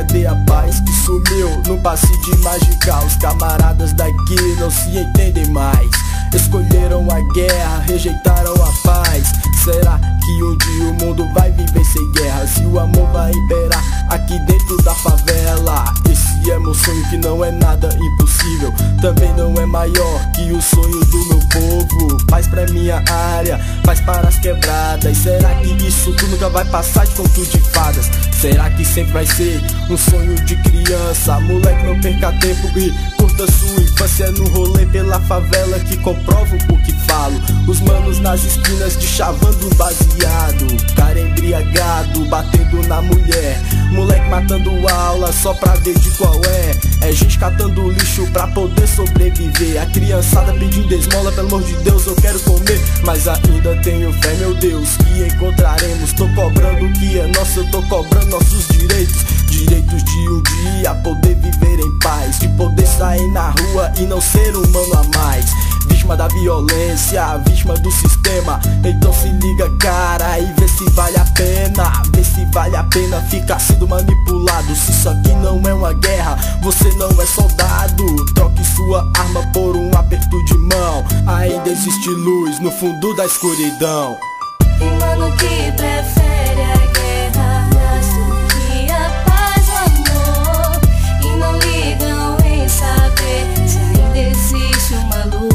cadê a paz que sumiu no passe de magical? Os camaradas daqui não se entendem mais. Escolheram a guerra, rejeitaram a paz. Será que um dia o mundo vai viver sem guerra? Se o amor vai imperar aqui dentro da favela? Esse é meu sonho, que não é nada impossível. Também não é maior que o sonho do meu povo. Paz pra minha área, paz para as quebradas. Será que isso tudo nunca vai passar de conto de fadas? Será que sempre vai ser um sonho de criança? Moleque, não perca tempo e curta sua infância no rolê pela favela que comprovam o que falo. Os manos nas esquinas de chavando baseado, cara embriagado, batendo na mulher. Moleque matando aula só pra ver de qual é. É gente catando lixo pra poder sobreviver. A criançada pedindo esmola, pelo amor de Deus eu quero comer. Mas ainda tenho fé, meu Deus, que encontraremos. Tô cobrando o que é nosso, eu tô cobrando nossos direitos. Direitos de um dia poder viver em paz, de poder sair na rua e não ser humano a mais. Vítima da violência, vítima do sistema. Então se liga, cara, e vê se vale a pena. Vê se vale a pena ficar sendo manipulado. Se isso aqui não é uma guerra, você não é soldado. Troque sua arma por um aperto de mão. Ainda existe luz no fundo da escuridão. Tem mano que prefere a guerra do que a paz, o amor, e não ligam em saber se ainda existe uma luz.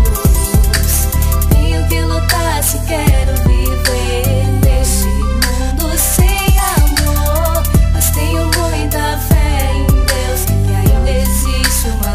Tenho que lutar se quero viver neste mundo sem amor, mas tenho muita fé em Deus que ainda existe uma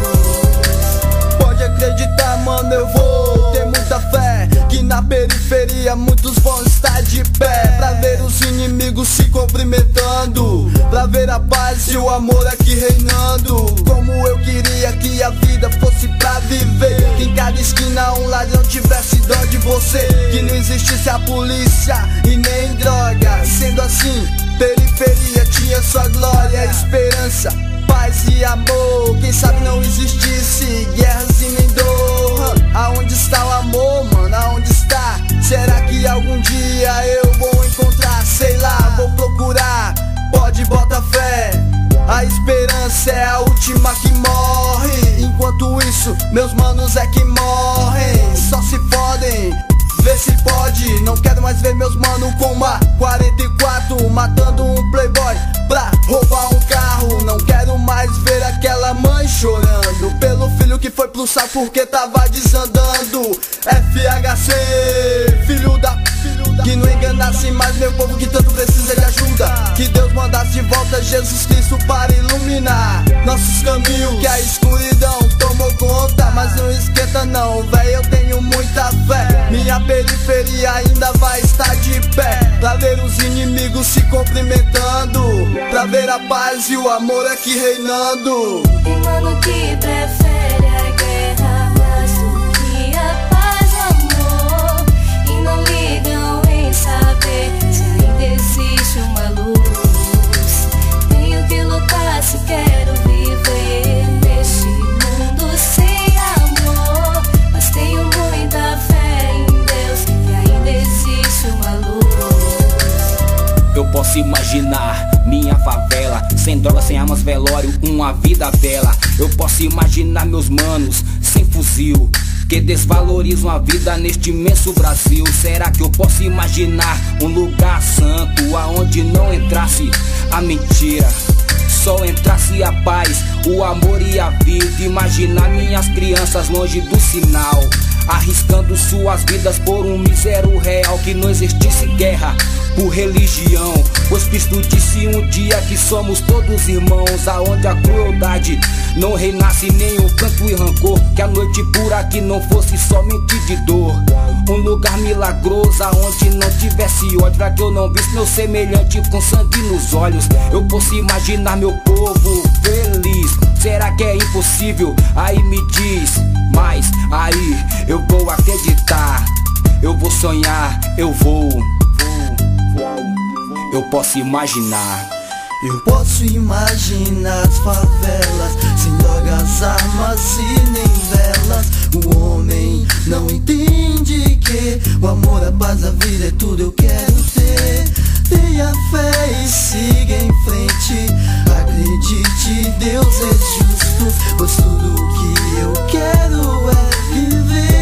luz. Pode acreditar, mano, eu vou ter muita fé, que na periferia muitos vão estar de pé, pra ver os inimigos se cumprimentando, pra ver a paz e o amor aqui reinando. Como eu queria que a vida fosse pra viver, que em cada esquina um ladrão tivesse dó de você, que não existisse a polícia e nem droga. Sendo assim, periferia tinha sua glória, esperança, paz e amor. Quem sabe não existisse guerras e nem dor. Aonde está o amor, mano? Aonde está? Será que algum dia eu vou encontrar? Sei lá, vou procurar. Pode botar fé, a esperança é a última que morre. Enquanto isso, meus manos é que morrem. Só se fodem, vê se pode. Não quero mais ver meus manos com uma 44 matando um playboy pra roubar um carro. Não quero mais ver aquela mãe chorando pelo filho que foi pro saco porque tava desandando. FHC, filho da que não enganasse mais meu povo que tanto precisa de ajuda. Que Deus mandasse de volta Jesus Cristo para iluminar nossos caminhos, que a escuridão tomou conta. Mas não esquenta não, véi, eu tenho muita fé. Minha periferia ainda vai estar de pé, pra ver os inimigos se cumprimentando, pra ver a paz e o amor aqui reinando. Tem mano que prefere a guerra do que a paz, o amor, e não ligam em saber se ainda existe uma luz. Tenho que lutar se quero viver neste mundo sem amor, mas tenho muita fé em Deus que ainda existe uma luz. Eu posso imaginar minha favela sem droga, sem armas, velório, uma vida bela. Eu posso imaginar meus manos sem fuzil, que desvalorizam a vida neste imenso Brasil. Será que eu posso imaginar um lugar santo aonde não entrasse a mentira, só entrasse a paz, o amor e a vida? Imaginar minhas crianças longe do sinal, arriscando suas vidas por um mísero real. Que não existisse guerra por religião, pois Cristo disse um dia que somos todos irmãos, aonde a crueldade não reinasse nenhum canto e rancor, que a noite por aqui não fosse somente de dor. Um lugar milagroso aonde não tivesse ódio, pra que eu não visse meu semelhante com sangue nos olhos. Eu posso imaginar meu povo feliz, será que é impossível? Aí me diz, mas aí eu vou acreditar, eu vou sonhar, eu posso imaginar. Eu posso imaginar as favelas sem drogas, armas e nem velas. O homem não entende que o amor, a paz, a vida é tudo eu quero ter. Tenha fé e siga em frente, acredite noite Deus é justo, pois tudo que eu quero é viver.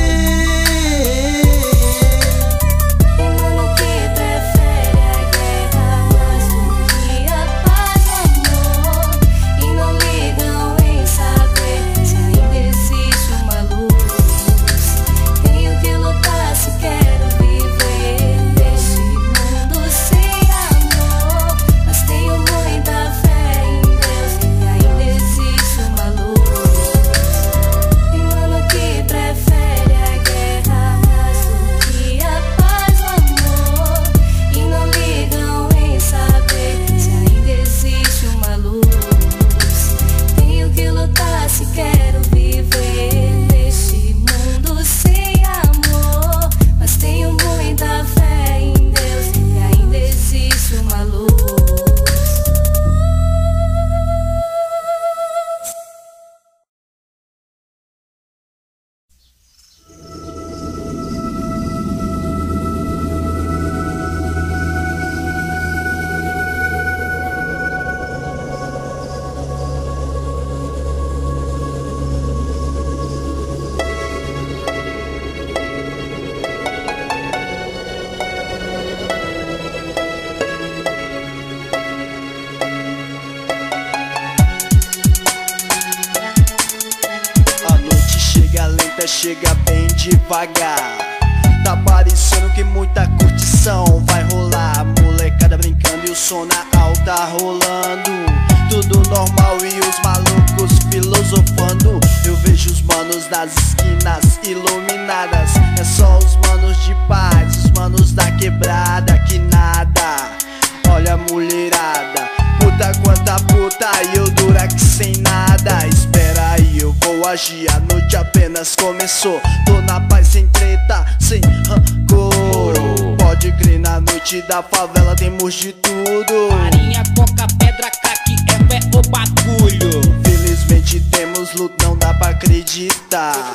Chega bem devagar. Tá parecendo que muita curtição vai rolar. Molecada brincando e o som na alta rolando. Tudo normal e os malucos filosofando. Eu vejo os manos nas esquinas iluminadas. É só os manos de paz, os manos da quebrada que nada. Olha a mulherada, puta quanta puta e eu dura que sem nada. Espera aí, eu vou agir, a noite apenas começou. Tô na paz sem treta, sem rancor. Pode crer, na noite da favela temos de tudo. Farinha, coca, pedra, caqui, é o bagulho. Felizmente temos luta, não dá pra acreditar.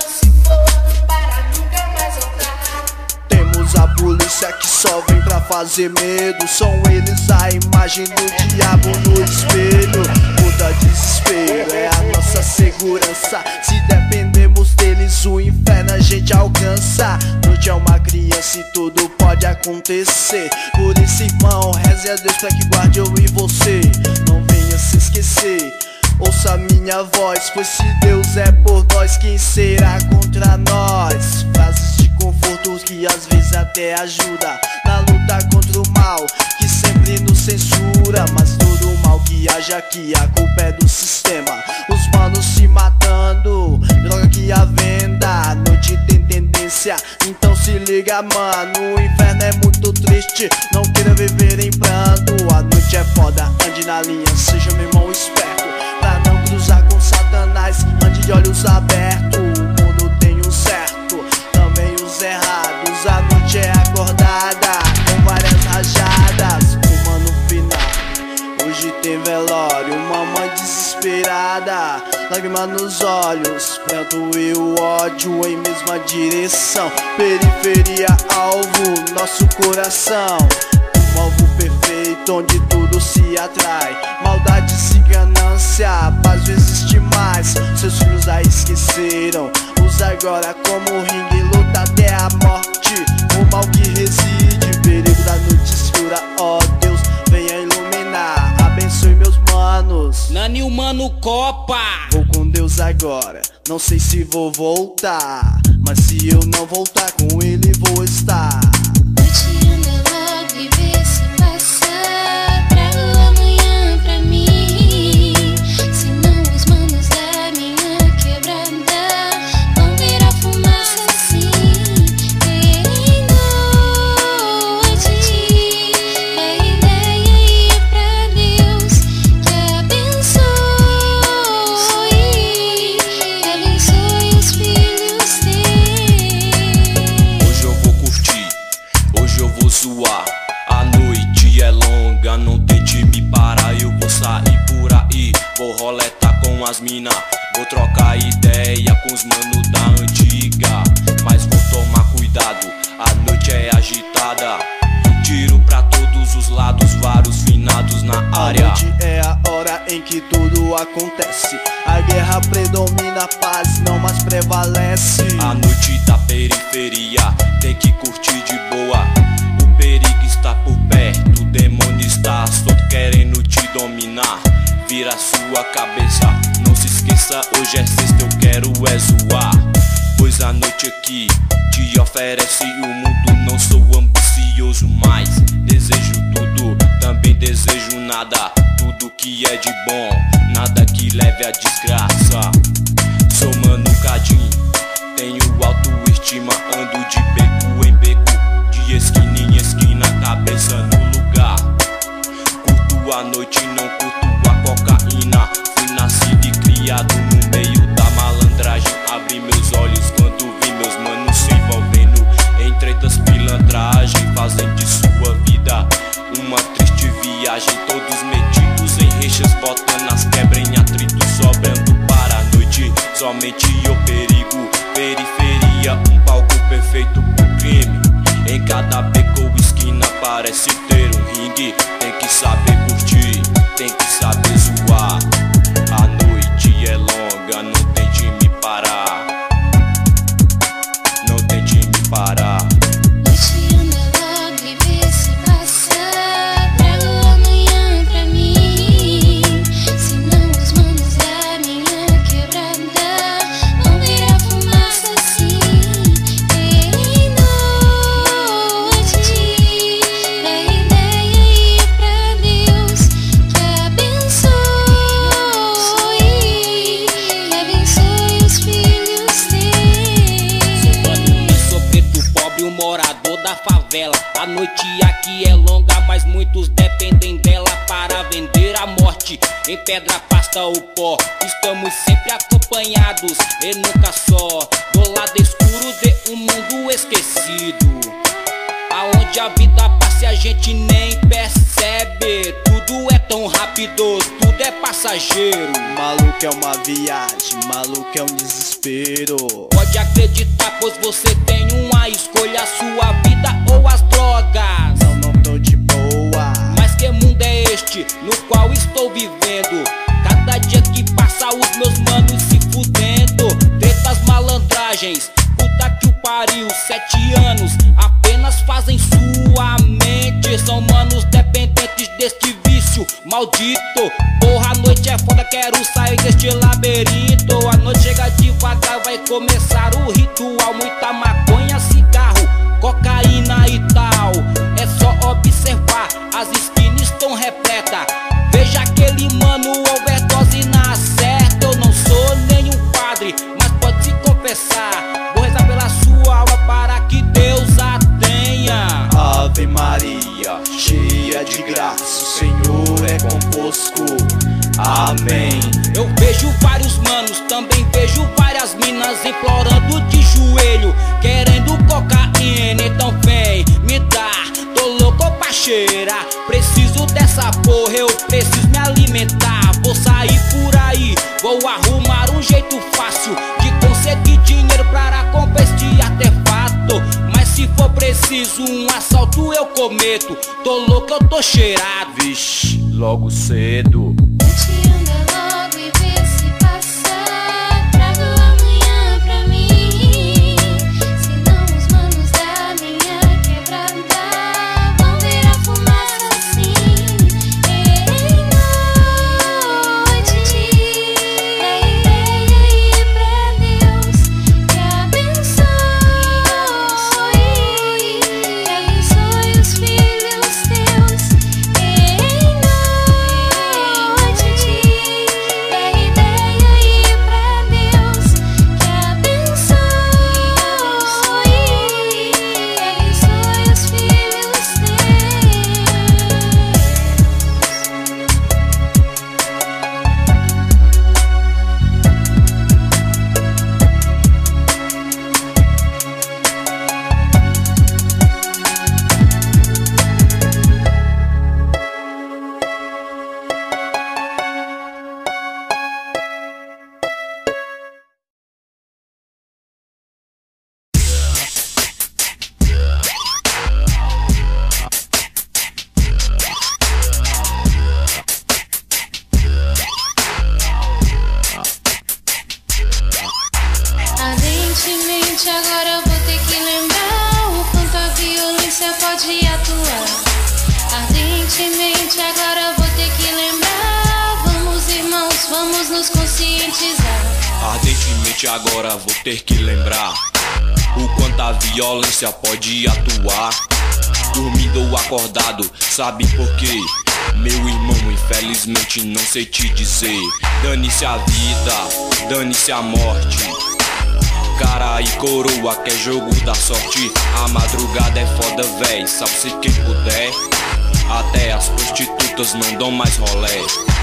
Temos a polícia que só vem pra fazer medo. São eles a imagem do diabo no espelho. Puta desespero, é a nossa segurança. Se dependemos deles, o inferno a gente alcança. Noite é uma criança e tudo pode acontecer. Por isso, irmão, reze a Deus pra que guarde eu e você. Não venha se esquecer, ouça minha voz, pois se Deus é por nós, quem será contra nós? Frases de conforto que às vezes até ajuda na luta contra o mal, que sempre nos censura. Mas todo mal que haja aqui, a culpa é do sistema. Os manos se matando, droga que a venda. A noite tem tendência, então se liga, mano. O inferno é muito triste, não queira viver em pranto. A noite é foda, ande na linha, seja meu irmão esperto, pra não cruzar com Satanás, ande de olhos abertos. O mundo tem o certo, também os errados. A noite é acordada, com várias rajadas. Fumando final, hoje tem velório. Uma mãe desesperada, lágrima nos olhos, pranto e o ódio em mesma direção. Periferia, alvo, nosso coração. Um alvo perfeito, onde tudo se atrai. Maldade e ganância, paz não existe mais. Seus filhos a esqueceram, usa agora como ringue, luta até a morte. O mal que reside, perigo da noite escura. Ó Deus, venha iluminar, abençoe meus manos. Nani, o mano Copa. Vou com Deus agora, não sei se vou voltar, mas se eu não voltar, com ele vou estar. Noite anda logo e vê se passar, trago amanhã pra mim. Senão os manos da minha quebrada vão virar fumaça assim. Em noite, a ideia é pra Deus que abençoe os filhos teus. Hoje eu vou curtir, hoje eu vou zoar. A noite é longa, não tente me parar. Eu vou sair por aí, vou roletar com as mina. Vou trocar ideia com os manos da antiga, mas vou tomar cuidado, a noite é agitada. Tiro pra todos os lados, vários finados na área. A noite é a hora em que tudo acontece. A guerra predomina, a paz não mais prevalece. A noite da periferia tem que curtir de boa. O perigo está por perto, o demônio está solto querendo te dominar. Vira sua cabeça, não se esqueça, hoje é sexta, eu quero é zoar. Pois a noite aqui te oferece o mundo, não sou ambicioso, mas desejo tudo, também desejo nada. Tudo que é de bom, nada que leve a desgraça. Sou Mano Cadim, tenho autoestima, ando de beco em beco, de esquina em esquina, cabeça no lugar. Curto a noite, não curto a cocaína. Fui nascido e criado no meio da malandragem. Abri meus olhos quando vi meus manos se envolvendo em tretas, pilantragem. Fazem de sua vida uma triste viagem. Todos metidos em rixas, botando as quebras em atrito, sobrando para a noite somente o perigo. Periferia, um palco perfeito pro crime. Em cada beco ou esquina parece ter um ringue. Tem que saber curtir, tem que saber zoar. A noite é longa, não tente me parar. Não tente me parar. Noite anda logo e vê se passar. Trago amanhã pra mim. Senão os manos da minha quebrada vão virar fumaça assim. Ei, noite, dá ideia aí pra Deus que abençoe os filhos teus. Eu sou preto pobre, um morador da favela. A noite aqui é longa, mas muitos dependem dela para vender a morte. Em pedra pasta o pó, estamos sempre acompanhados e nunca só. Do lado escuro de um mundo esquecido, aonde a vida passa e a gente nem percebe. Tudo é tão rápido, tudo é passageiro. Maluco é uma viagem, maluco é um desespero. Pode acreditar, pois você tem uma escolha, sua vida ou as drogas. Não tô de boa. Mas que mundo é este no qual estou vivendo? Cada dia que passa os meus manos se fudendo. Tretas, malandragens, puta que o pariu. 7 anos apenas fazem sua mente. São manos dependentes deste vício maldito. Porra, a noite é foda, quero sair deste labirinto. A noite chega devagar, vai começar o ritual. Muita maconha, cigarro, cocaína e tal. É só observar, as esquinas estão repletas. Veja aquele mano overdose na certa. Eu não sou nenhum padre, mas pode se confessar. Vou rezar pela sua alma para que Deus a tenha. Ave Maria, cheia de graça, o Senhor é convosco. Amém. Eu vejo vários manos, também vejo várias minas implorando de joelho, querendo cocaína. Então vem me dar, tô louco pra cheirar. Preciso dessa porra, eu preciso me alimentar. Vou sair por aí, vou arrumar um jeito fácil de conseguir dinheiro para comprar este artefato. Mas se for preciso um assalto eu cometo. Tô louco, eu tô cheirado. Vixe, logo cedo. Noite anda logo e vê se passar. Trago amanhã pra mim. Senão os manos da minha quebrada vão virar fumaça assim. Ei, noite, dá ideia aí pra Deus que abençoe os filhos teus. Ei, noite. Infelizmente agora vou ter que lembrar o quanto a violência pode atuar. Dormindo ou acordado, sabe por quê? Meu irmão, infelizmente não sei te dizer. Dane-se a vida, dane-se a morte. Cara e coroa que é jogo da sorte. A madrugada é foda, véi, salve-se quem puder. Até as prostitutas não dão mais rolé.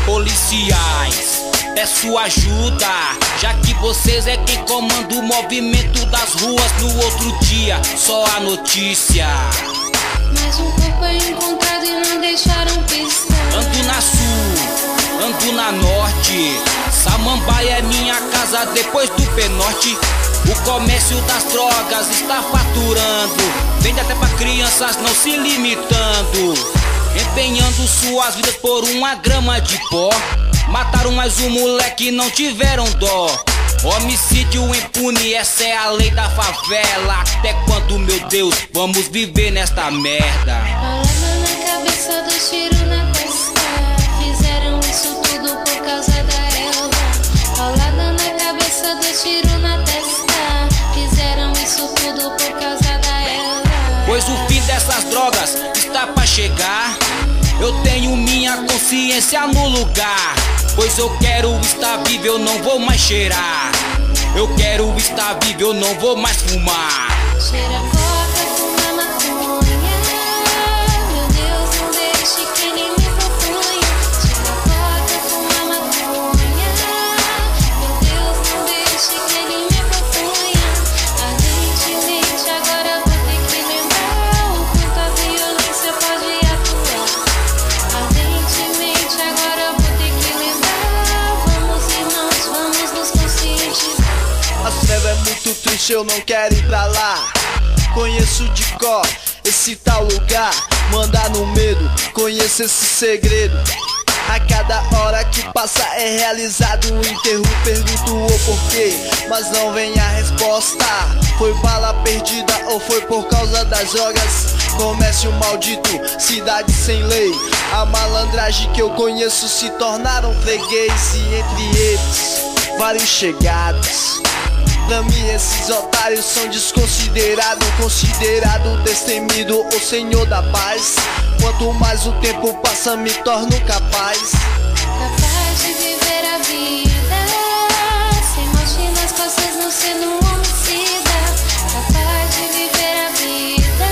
Policiais, peço ajuda, já que vocês é quem comanda o movimento das ruas. No outro dia, só a notícia. Mas um corpo é encontrado e não deixaram pista. Ando na sul, ando na norte. Samambaia é minha casa depois do Penorte. O comércio das drogas está faturando. Vende até pra crianças não se limitando. Empenhando suas vidas por 1 grama de pó. Mataram mais um moleque e não tiveram dó. Homicídio impune, essa é a lei da favela. Até quando, meu Deus, vamos viver nesta merda? Palavra na cabeça, 2 tiros na testa. Fizeram isso tudo por causa da Elva. Palavra na cabeça, 2 tiros na testa. Fizeram isso tudo por causa da Elva. Pois o fim dessas drogas está pra chegar. Eu tenho minha consciência no lugar. Pois eu quero estar vivo, eu não vou mais cheirar. Eu quero estar vivo, eu não vou mais fumar. Cheira coca, fuma maconha. Meu Deus, não deixe que ele me propunha. Cheira coca, fuma maconha. Meu Deus, não deixe que ele me propunha. Ardentemente, agora vou ter que lembrar o quanto a violência pode atuar. Ardentemente, agora vou ter que lembrar. Vamos, irmãos, vamos nos conscientizar. A treva é muito triste, eu não quero ir pra lá. Conheço de cor esse tal lugar. Mandar no medo, conheço esse segredo. A cada hora que passa é realizado um enterro. Pergunto o porquê, mas não vem a resposta. Foi bala perdida ou foi por causa das drogas? Comércio maldito, cidade sem lei. A malandragem que eu conheço se tornaram freguês. E entre eles, vários chegados. Pra mim esses otários são desconsiderados. Considerado destemido, o senhor da paz. Quanto mais o tempo passa, me torno capaz. Capaz de viver a vida sem morte nas costas, não sendo um homicida. Capaz de viver a vida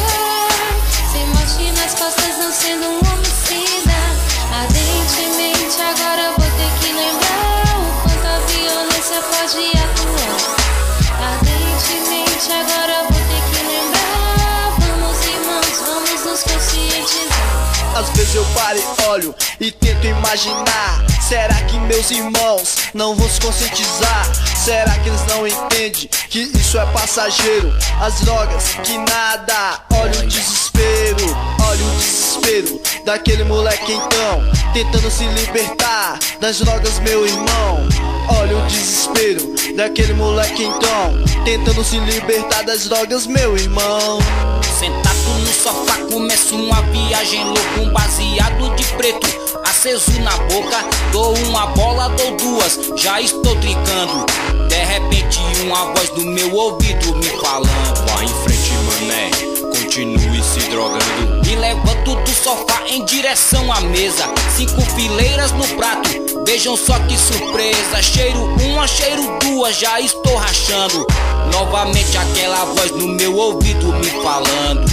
sem morte nas costas, não sendo um homicida. Ardentemente, agora vou ter que lembrar o quanto a violência pode atuar. Ardentemente, agora vou ter que lembrar. Vamos, irmãos, vamos nos conscientizar. Às vezes eu paro e olho e tento imaginar. Será que meus irmãos não vão se conscientizar? Será que eles não entendem que isso é passageiro? As drogas que nada. Olha o desespero, olha o desespero daquele moleque então, tentando se libertar das drogas, meu irmão. Olha o desespero daquele moleque então, tentando se libertar das drogas, meu irmão. Sentado no sofá, começo uma viagem louca. Um baseado de preto, aceso na boca. Dou uma bola, dou 2, já estou trincando. De repente uma voz do meu ouvido me falando: vá em frente, mané, continue se drogando. Me levanto do sofá em direção à mesa. 5 fileiras no prato, vejam só que surpresa. Cheiro 1, cheiro 2, já estou rachando. Novamente aquela voz no meu ouvido me falando.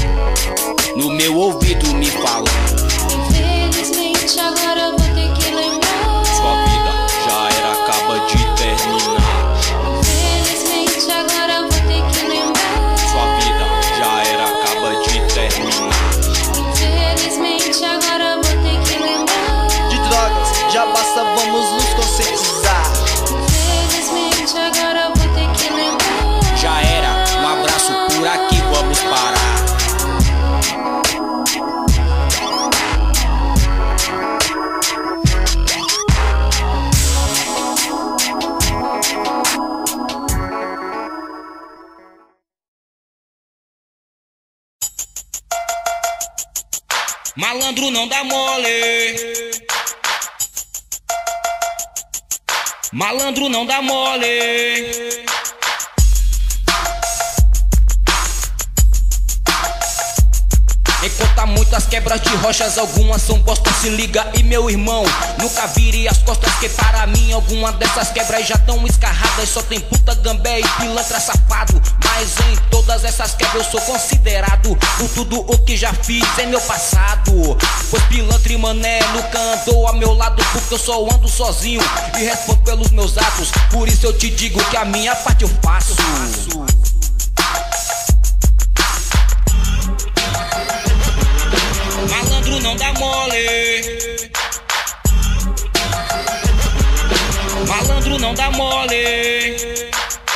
No meu ouvido me falando: infelizmente, agora vou ter que lembrar. Sua vida já era, acaba de terminar. Infelizmente, agora vou ter que lembrar. Sua vida já era, acaba de terminar. Infelizmente, agora vou ter que lembrar. De drogas, já basta, vamos nos conscientizar. Infelizmente, agora vou ter que lembrar. já era, um abraço por aqui, vamos parar. Malandro não dá mole. Malandro não dá mole. Enquanto há muitas quebras de rochas, algumas são bosta, se liga. E meu irmão, nunca vire as costas, que para mim algumas dessas quebras já tão escarradas. Só tem puta, gambé e pilantra safado. Mas em todas essas quebras eu sou considerado por tudo o que já fiz em meu passado. Pois pilantra e mané nunca andou ao meu lado, porque eu só ando sozinho e respondo pelos meus atos. Por isso eu te digo que a minha parte eu faço. Malandro não dá mole. Malandro não dá mole.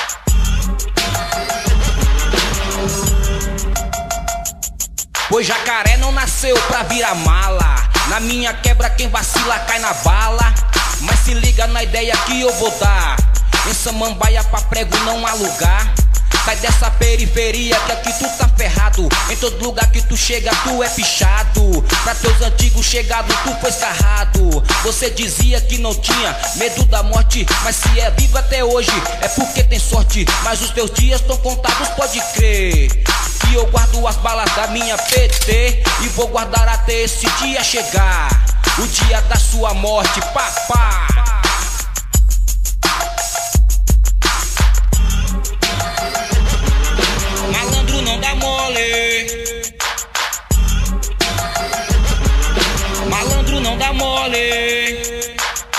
Pois jacaré não nasceu pra virar mala. Na minha quebra quem vacila cai na bala. Mas se liga na ideia que eu vou dar. Em Samambaia pra prego não há lugar. Sai dessa periferia que aqui tu tá ferrado. Em todo lugar que tu chega tu é pichado. Pra teus antigos chegados tu foi escarrado. Você dizia que não tinha medo da morte, mas se é vivo até hoje é porque tem sorte. Mas os teus dias estão contados, pode crer. Que eu guardo as balas da minha PT e vou guardar até esse dia chegar, o dia da sua morte, papá. Malandro não dá mole. Malandro não dá mole.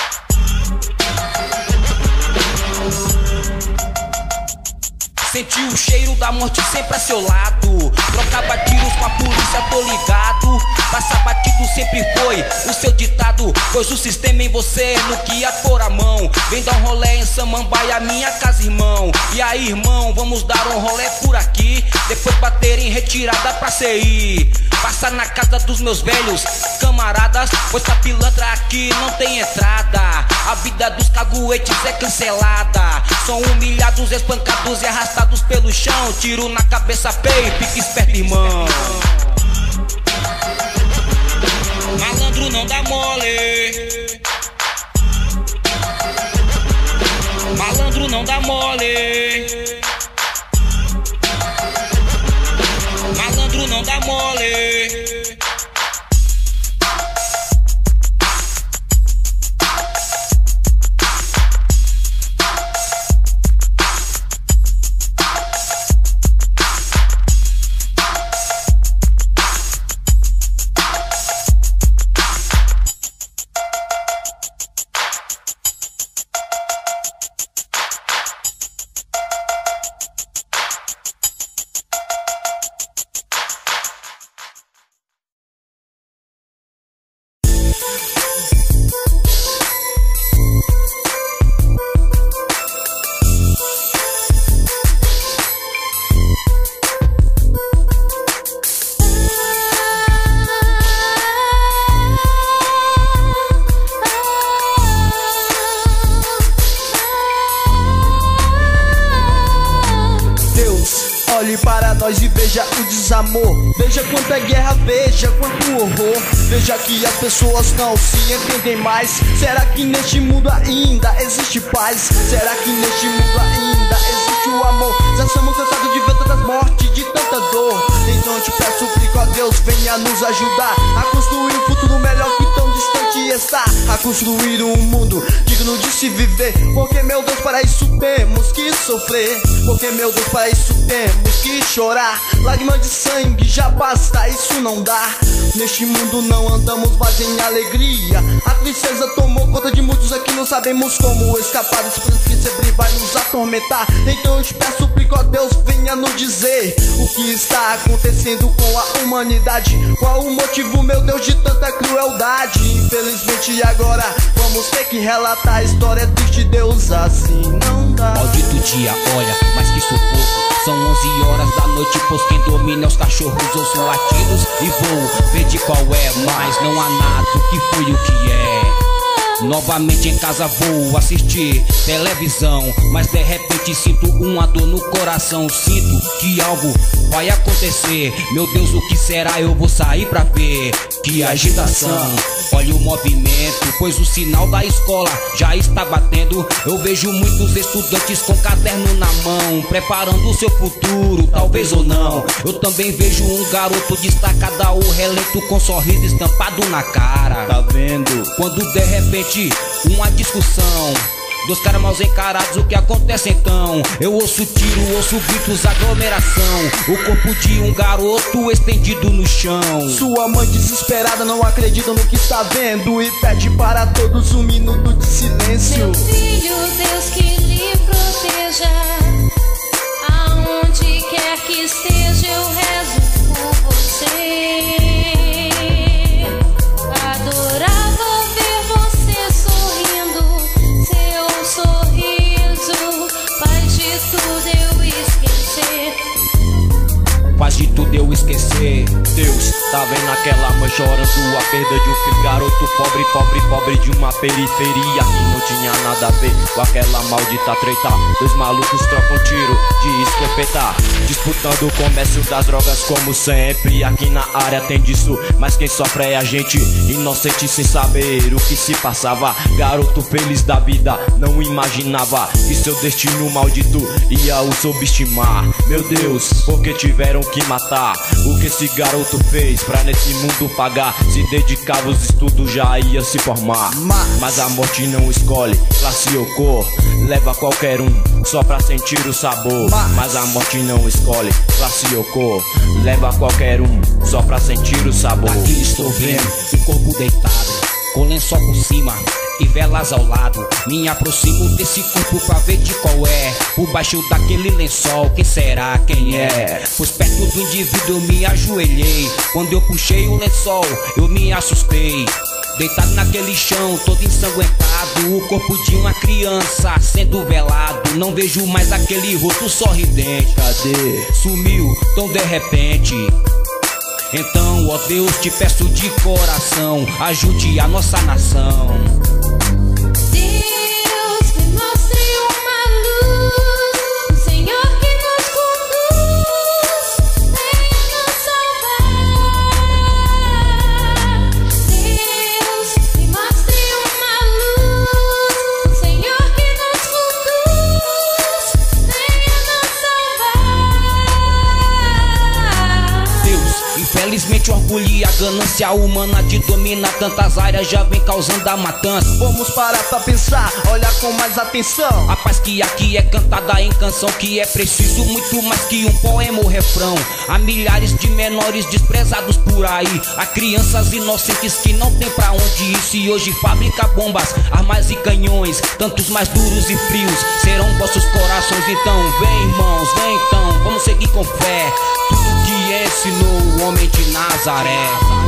Sentiu o cheiro da morte sempre a seu lado. Trocava tiros com a polícia, tô ligado. Passar batido sempre foi o seu ditado. Pois o sistema em você no que ia pôr a mão. Vem dar um rolê em Samambaia, minha casa, irmão. E aí, irmão, vamos dar um rolê por aqui. Depois bater em retirada pra CI. Passar na casa dos meus velhos camaradas, pois a pilantra aqui não tem entrada. A vida dos caguetes é cancelada. São humilhados, espancados e arrastados pelo chão. Tiro na cabeça, pei, fica esperto, irmão. Malandro não dá mole. Malandro não dá mole. Malandro não dá mole. Olhe para nós e veja o desamor. Veja quanta guerra, veja quanto horror. Veja que as pessoas não se entendem mais. Será que neste mundo ainda existe paz? Será que neste mundo ainda existe o amor? Já estamos cansados de ver tantas mortes, de tanta dor. Então te peço, suplico a Deus, venha nos ajudar a construir um futuro melhor que tão distante está. A construir um mundo digno de se viver. Porque meu Deus, para isso temos que sofrer. Porque meu Deus, para isso temos que chorar. Lágrimas de sangue já basta, isso não dá. Neste mundo não andamos mais em alegria. A tristeza tomou conta de muitos aqui, não sabemos como escapar desse preço que sempre vai nos atormentar. Então eu te peço, suplico a Deus, venha nos dizer o que está acontecendo com a humanidade. Qual o motivo, meu Deus, de tanta crueldade? Infelizmente agora vamos ter que relatar a história triste, Deus, assim não dá. Maldito dia, olha, mas que sufoco. São 11 horas da noite, pois quem domina é os cachorros. Ouço latidos e vou ver de qual é. Mas não há nada, o que foi o que é. Novamente em casa vou assistir televisão, mas de repente sinto uma dor no coração. Sinto que algo vai acontecer. Meu Deus, o que será? Eu vou sair pra ver. Que agitação, olha o movimento, pois o sinal da escola já está batendo. Eu vejo muitos estudantes com caderno na mão, preparando o seu futuro, talvez ou não. Eu também vejo um garoto destacado ao relento, com sorriso estampado na cara. Tá vendo? Quando de repente uma discussão, dos caras mal encarados, o que acontece então? Eu ouço tiro, ouço gritos, aglomeração. O corpo de um garoto estendido no chão. Sua mãe desesperada não acredita no que está vendo e pede para todos um minuto de silêncio. Meu filho, Deus que lhe proteja, aonde quer que esteja eu rezo por você. Adorava ver você sorrindo, seu sorriso faz de tudo eu esquecer. Faz de tudo eu esquecer. Deus, tá vendo aquela mãe chorando a perda de um filho, garoto pobre, pobre, pobre de uma periferia que não tinha nada a ver com aquela maldita treta. Dois malucos trocam tiro de escopeta, disputando o comércio das drogas como sempre. Aqui na área tem disso, mas quem sofre é a gente, inocente sem saber o que se passava. Garoto feliz da vida, não imaginava que seu destino maldito ia o subestimar. Meu Deus, porque tiveram que matar? O que esse garoto fez pra nesse mundo pagar? Se dedicava aos estudos já ia se formar, mas a morte não escolhe classe ou cor, leva qualquer um só pra sentir o sabor. Mas a morte não escolhe classe ou cor, leva qualquer um só pra sentir o sabor. Aqui estou vendo um corpo deitado, com lençol por cima e velas ao lado. Me aproximo desse corpo pra ver de qual é. Por baixo daquele lençol, quem será? Quem é? Pois perto do indivíduo eu me ajoelhei. Quando eu puxei o lençol, eu me assustei. Deitado naquele chão, todo ensanguentado, o corpo de uma criança sendo velado. Não vejo mais aquele rosto sorridente. Cadê? Sumiu tão de repente. Então, ó Deus, te peço de coração, ajude a nossa nação. Deus, me mostre uma luz, o Senhor que nos conduz, venha nos salvar. Deus, me mostre uma luz, o Senhor que nos conduz, venha nos salvar. Deus, infelizmente o orgulho e a ganância humana de dominar tantas áreas já vem causando a matança. Vamos parar pra pensar, olhar com mais atenção. A paz que aqui é cantada em canção, que é preciso muito mais que um poema ou refrão. Há milhares de menores desprezados por aí, há crianças inocentes que não tem pra onde ir. Se hoje fabrica bombas, armas e canhões, tantos mais duros e frios serão vossos corações. Então vem irmãos, vem então, vamos seguir com fé tudo que ensinou o homem de Nazaré.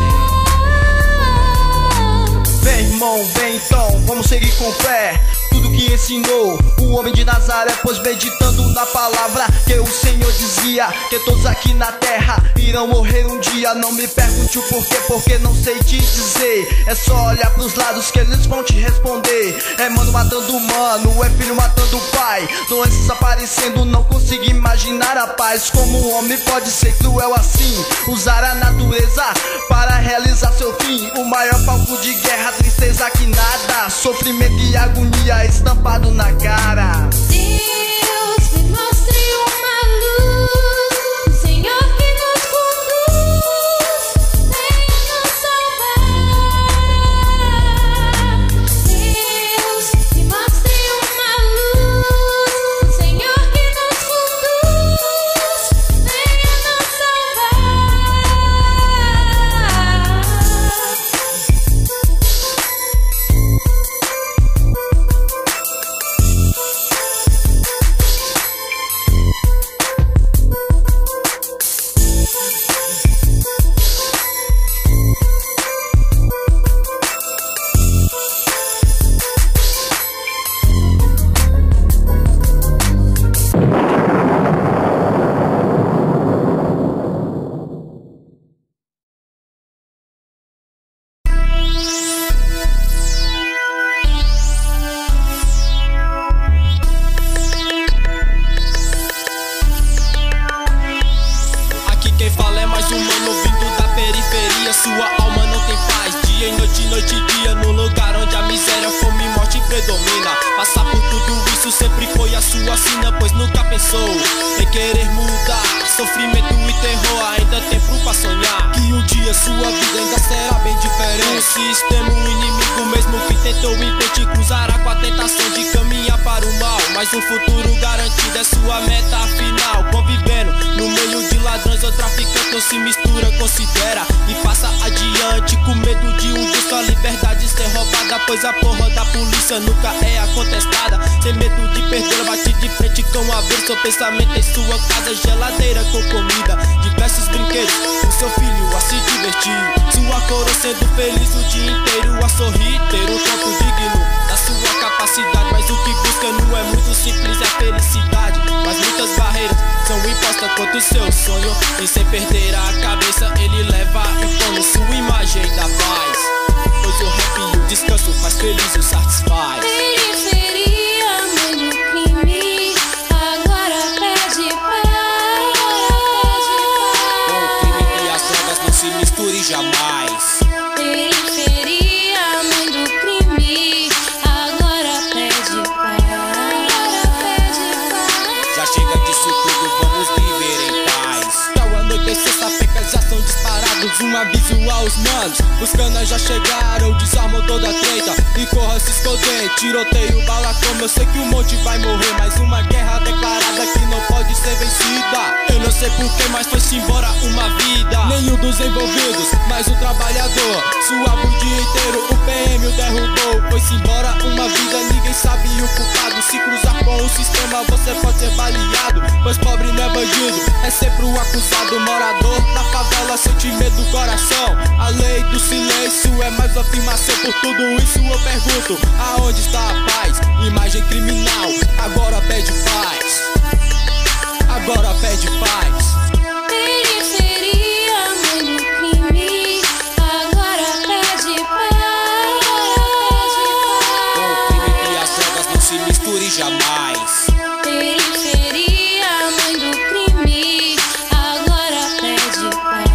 Vem irmão, vem então, vamos seguir com fé tudo que ensinou o homem de Nazaré. Pois meditando na palavra que o Senhor dizia, que todos aqui na terra irão morrer um dia. Não me pergunte o porquê, porque não sei te dizer. É só olhar pros lados que eles vão te responder. É mano matando mano, é filho matando pai, doenças aparecendo, não consigo imaginar a paz. Como um homem pode ser cruel assim, usar a natureza para realizar seu fim? O maior palco de guerra, tristeza que nada, sofrimento e agonia estampado na cara. Deus, me mostre uma luz, o Senhor que nos conduz, venha nos salvar. Deus, me mostre uma luz, o Senhor que nos conduz, venha nos salvar. passar por tudo isso sempre foi a sua sina, pois nunca pensou em querer mudar. Sofrimento e terror, ainda tempo pra sonhar que um dia sua vida ainda será bem diferente. Um sistema, um inimigo mesmo que tentou impedir, cruzará com a tentação de caminhar para o mal, mas um futuro garantido é sua meta final. Convivendo no meio de ladrões ou traficantes, não se mistura, considera e passa adiante, com medo de um dia sua liberdade ser roubada, pois a porra da polícia nunca é a contestada. Sem medo de perdê-la, bate de frente com a ver seu pensamento em sua casa, geladeira com comida, diversos brinquedos, o seu filho a se divertir, sua coroa sendo feliz o dia inteiro a sorrir, ter um trampo digno da sua capacidade. Mas o que busca não é muito simples, é felicidade, mas muitas barreiras são impostas contra o seu sonho, e sem perder a cabeça ele leva em torno sua imagem da paz, pois o rap e o descanso faz feliz e o satisfaz. Periferia, mãe do crime, agora pede paz. Com o crime e as drogas não se misture jamais. Periferia, mãe do crime, agora pede paz. Já chega disso tudo, vamos viver em paz. Ao anoitecer, sapecas já são disparados, um aviso aos manos. Os canas já chegaram, desarmam toda a treta e corra se esconder, tiroteio, bala como eu sei que um monte vai morrer, mas uma guerra declarada que não pode ser vencida. Eu não sei porquê, mas foi-se embora uma vida. Nenhum dos envolvidos, mas o trabalhador suava o dia inteiro, o PM o derrubou. Foi-se embora uma vida, ninguém sabe o culpado. Se cruzar com o sistema você pode ser baleado, pois pobre não é bandido, é sempre o acusado. Morador da favela sente medo do coração, a lei do silêncio é mais afirmação. Por tudo isso eu pergunto, aonde está a paz? Imagem criminal, agora pede paz, agora pede paz. Periferia, mãe do crime, agora pede paz. Com o crime e as drogas não se misture jamais. Periferia, mãe do crime, agora pede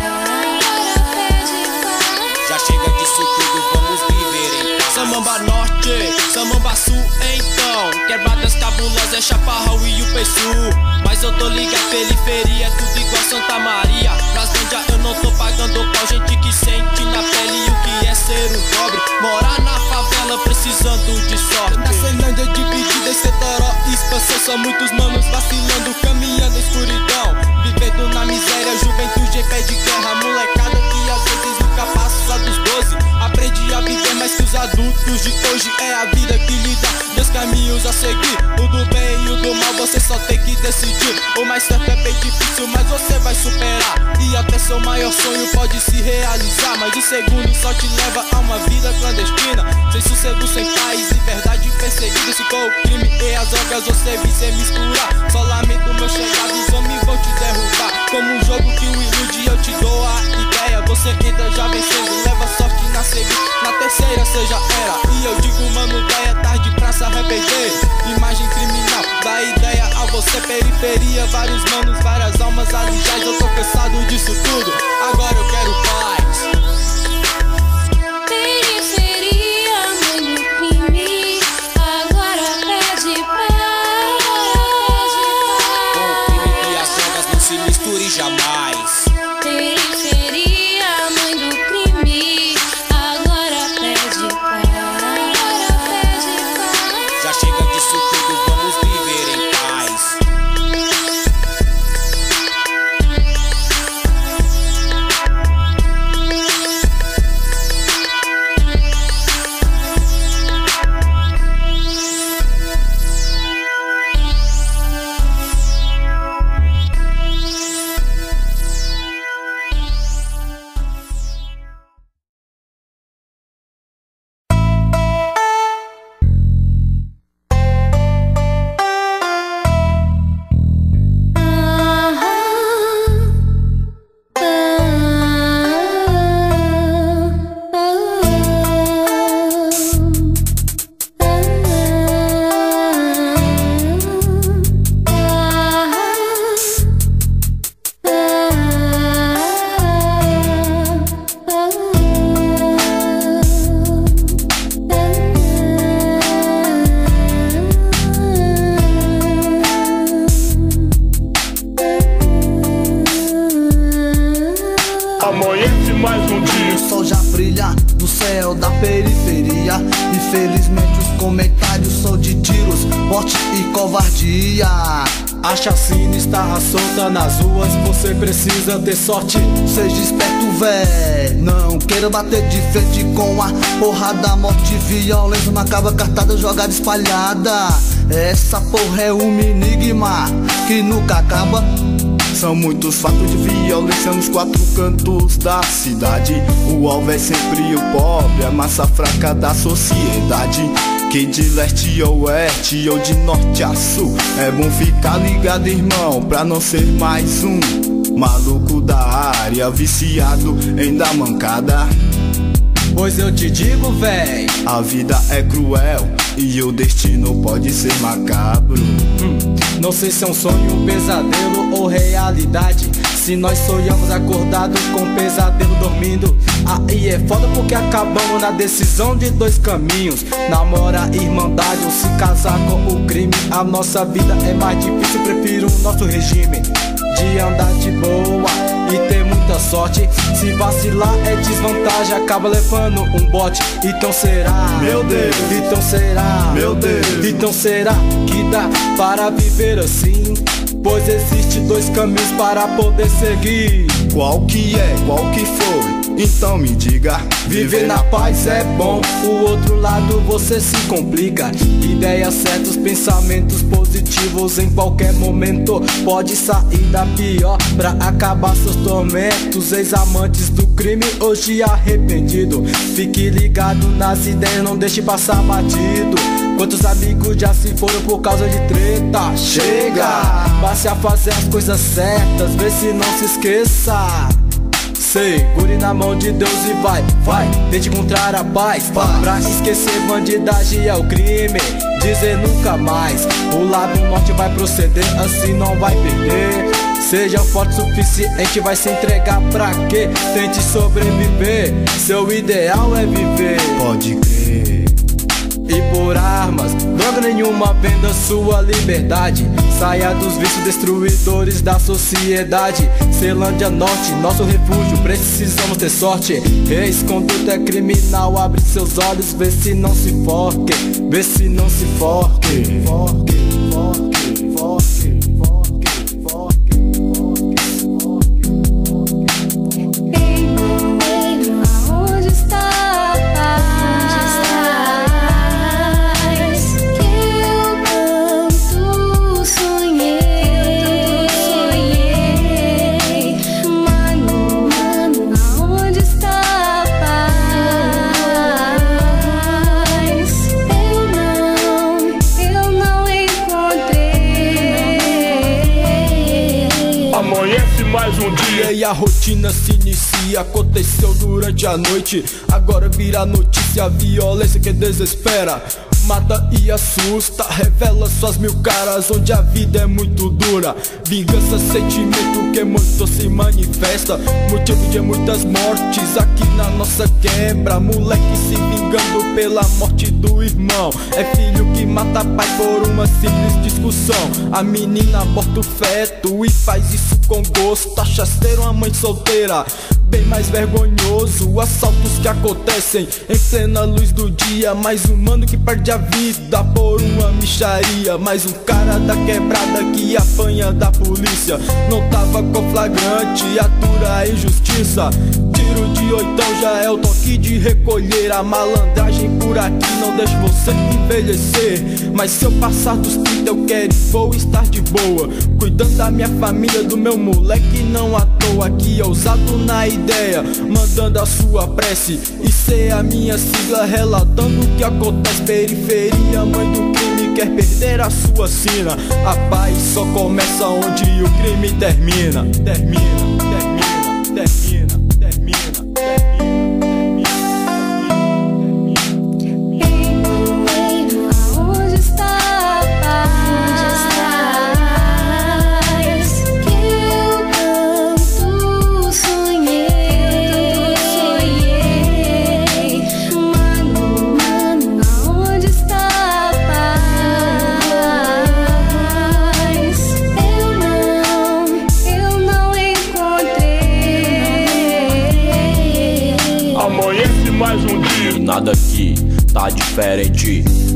paz. Já chega disso tudo, vamos viver em paz. Samamba Norte, Samamba Sul então, quebradas cabulosas é Chaparral e o Pessu. Mas eu tô ligado, periferia, tudo igual Santa Maria. Nas granjas eu não tô pagando pau, gente que sente na pele o que é ser um pobre. Morar na favela precisando de sorte. Na Ceilândia dividida em setoró e expansão, são muitos manos vacilando, caminhando em escuridão, vivendo na miséria, juventude em pé de guerra. Molecada que às vezes nunca passa dos 12, aprende a viver mais que os adultos de hoje. É a vida que lhe dá dois caminhos a seguir, o do bem e o do mal, você só tem que decidir. O mais certo é bem difícil, mas você vai superar, e até seu maior sonho pode se realizar. Mas o segundo só te leva a uma vida clandestina, sem sossego, sem paz, liberdade perseguida. Se com o crime e as drogas você vir se misturar, só lamento meu chegado, os homens vão te derrubar. Como um jogo que o ilude, eu te dou a ideia, você entra já vencendo, leva sorte na segunda, na terceira você já era. E eu digo mano, daí é tarde pra se arrepender. Imagem criminal, dá ideia a você. Periferia, vários manos, várias almas alijadas. Eu tô cansado disso tudo, agora eu quero paz. Periferia, mãe do crime, agora pede paz. Com o crime e as drogas não se misture jamais. Periferia, mãe do crime, agora pede paz. Já chega disso tudo, vamos viver em paz. comentários são de tiros, morte e covardia. A chacina está solta nas ruas, você precisa ter sorte. Seja esperto, véi, não queira bater de frente com a porrada. Morte, violência, macabra, cartada, jogada, espalhada. Essa porra é um enigma que nunca acaba. São muitos fatos de violência nos quatro cantos da cidade. O alvo é sempre o pobre, a massa fraca da sociedade. Que de leste a oeste ou de norte a sul, é bom ficar ligado, irmão, pra não ser mais um maluco da área, viciado em dar mancada. Pois eu te digo, véi, a vida é cruel e o destino pode ser macabro. Não sei se é um sonho, um pesadelo ou realidade. Se nós sonhamos acordados com um pesadelo dormindo, aí é foda porque acabamos na decisão de dois caminhos: namorar irmandade ou se casar com o crime. A nossa vida é mais difícil, prefiro o nosso regime de andar de boa e ter muita sorte. Se vacilar é desvantagem, acaba levando um bote. Então será, meu Deus, então será, meu Deus, então será que dá para viver assim? Pois existe dois caminhos para poder seguir. Qual que é, qual que foi? Então me diga. Viver na paz é bom, o outro lado você se complica. Ideias certas, pensamentos positivos, em qualquer momento pode sair da pior pra acabar seus tormentos. Ex-amantes do crime, hoje arrependido. Fique ligado nas ideias, não deixe passar batido. Quantos amigos já se foram por causa de treta? Chega! Passe a fazer as coisas certas, vê se não se esqueça. Segure na mão de Deus e vai, tente encontrar a paz. Pra esquecer bandidagem é o crime, dizer nunca mais. O lado norte vai proceder, assim não vai perder. Seja forte o suficiente, vai se entregar pra quê? Tente sobreviver, seu ideal é viver. Pode crer. E por armas, droga nenhuma venda sua liberdade. Saia dos vícios destruidores da sociedade. Ceilândia Norte, nosso refúgio, precisamos ter sorte. Ex-conduta é criminal, abre seus olhos, vê se não se forque, vê se não se forque. Mais um dia e a rotina se inicia, aconteceu durante a noite. Agora vira notícia, violência que desespera, mata e assusta, revela suas mil caras, onde a vida é muito dura. Vingança, sentimento que muito se manifesta, motivo de muitas mortes aqui na nossa quebra. Moleque se vingando pela morte do irmão, é filho que mata pai por uma simples discussão. A menina aborta o feto e faz isso com gosto. Cachaceiro, a mãe solteira, bem mais vergonhoso. Assaltos que acontecem em plena luz do dia. Mais um mano que perde a vida por uma mixaria. Mais um cara da quebrada que apanha da polícia. Não tava com flagrante, atura a injustiça. Tiro de oitão já é o toque de recolher. A malandragem por aqui não deixa você envelhecer. Mas se eu passar dos 30 eu quero e vou estar de boa, cuidando da minha família, do meu moleque não à toa. Aqui ousado na ideia, mandando a sua prece. Isso é a minha sigla, relatando o que acontece. Periferia, mãe do crime, quer perder a sua sina. A paz só começa onde o crime termina. Termina. mais um dia. Nada aqui tá diferente,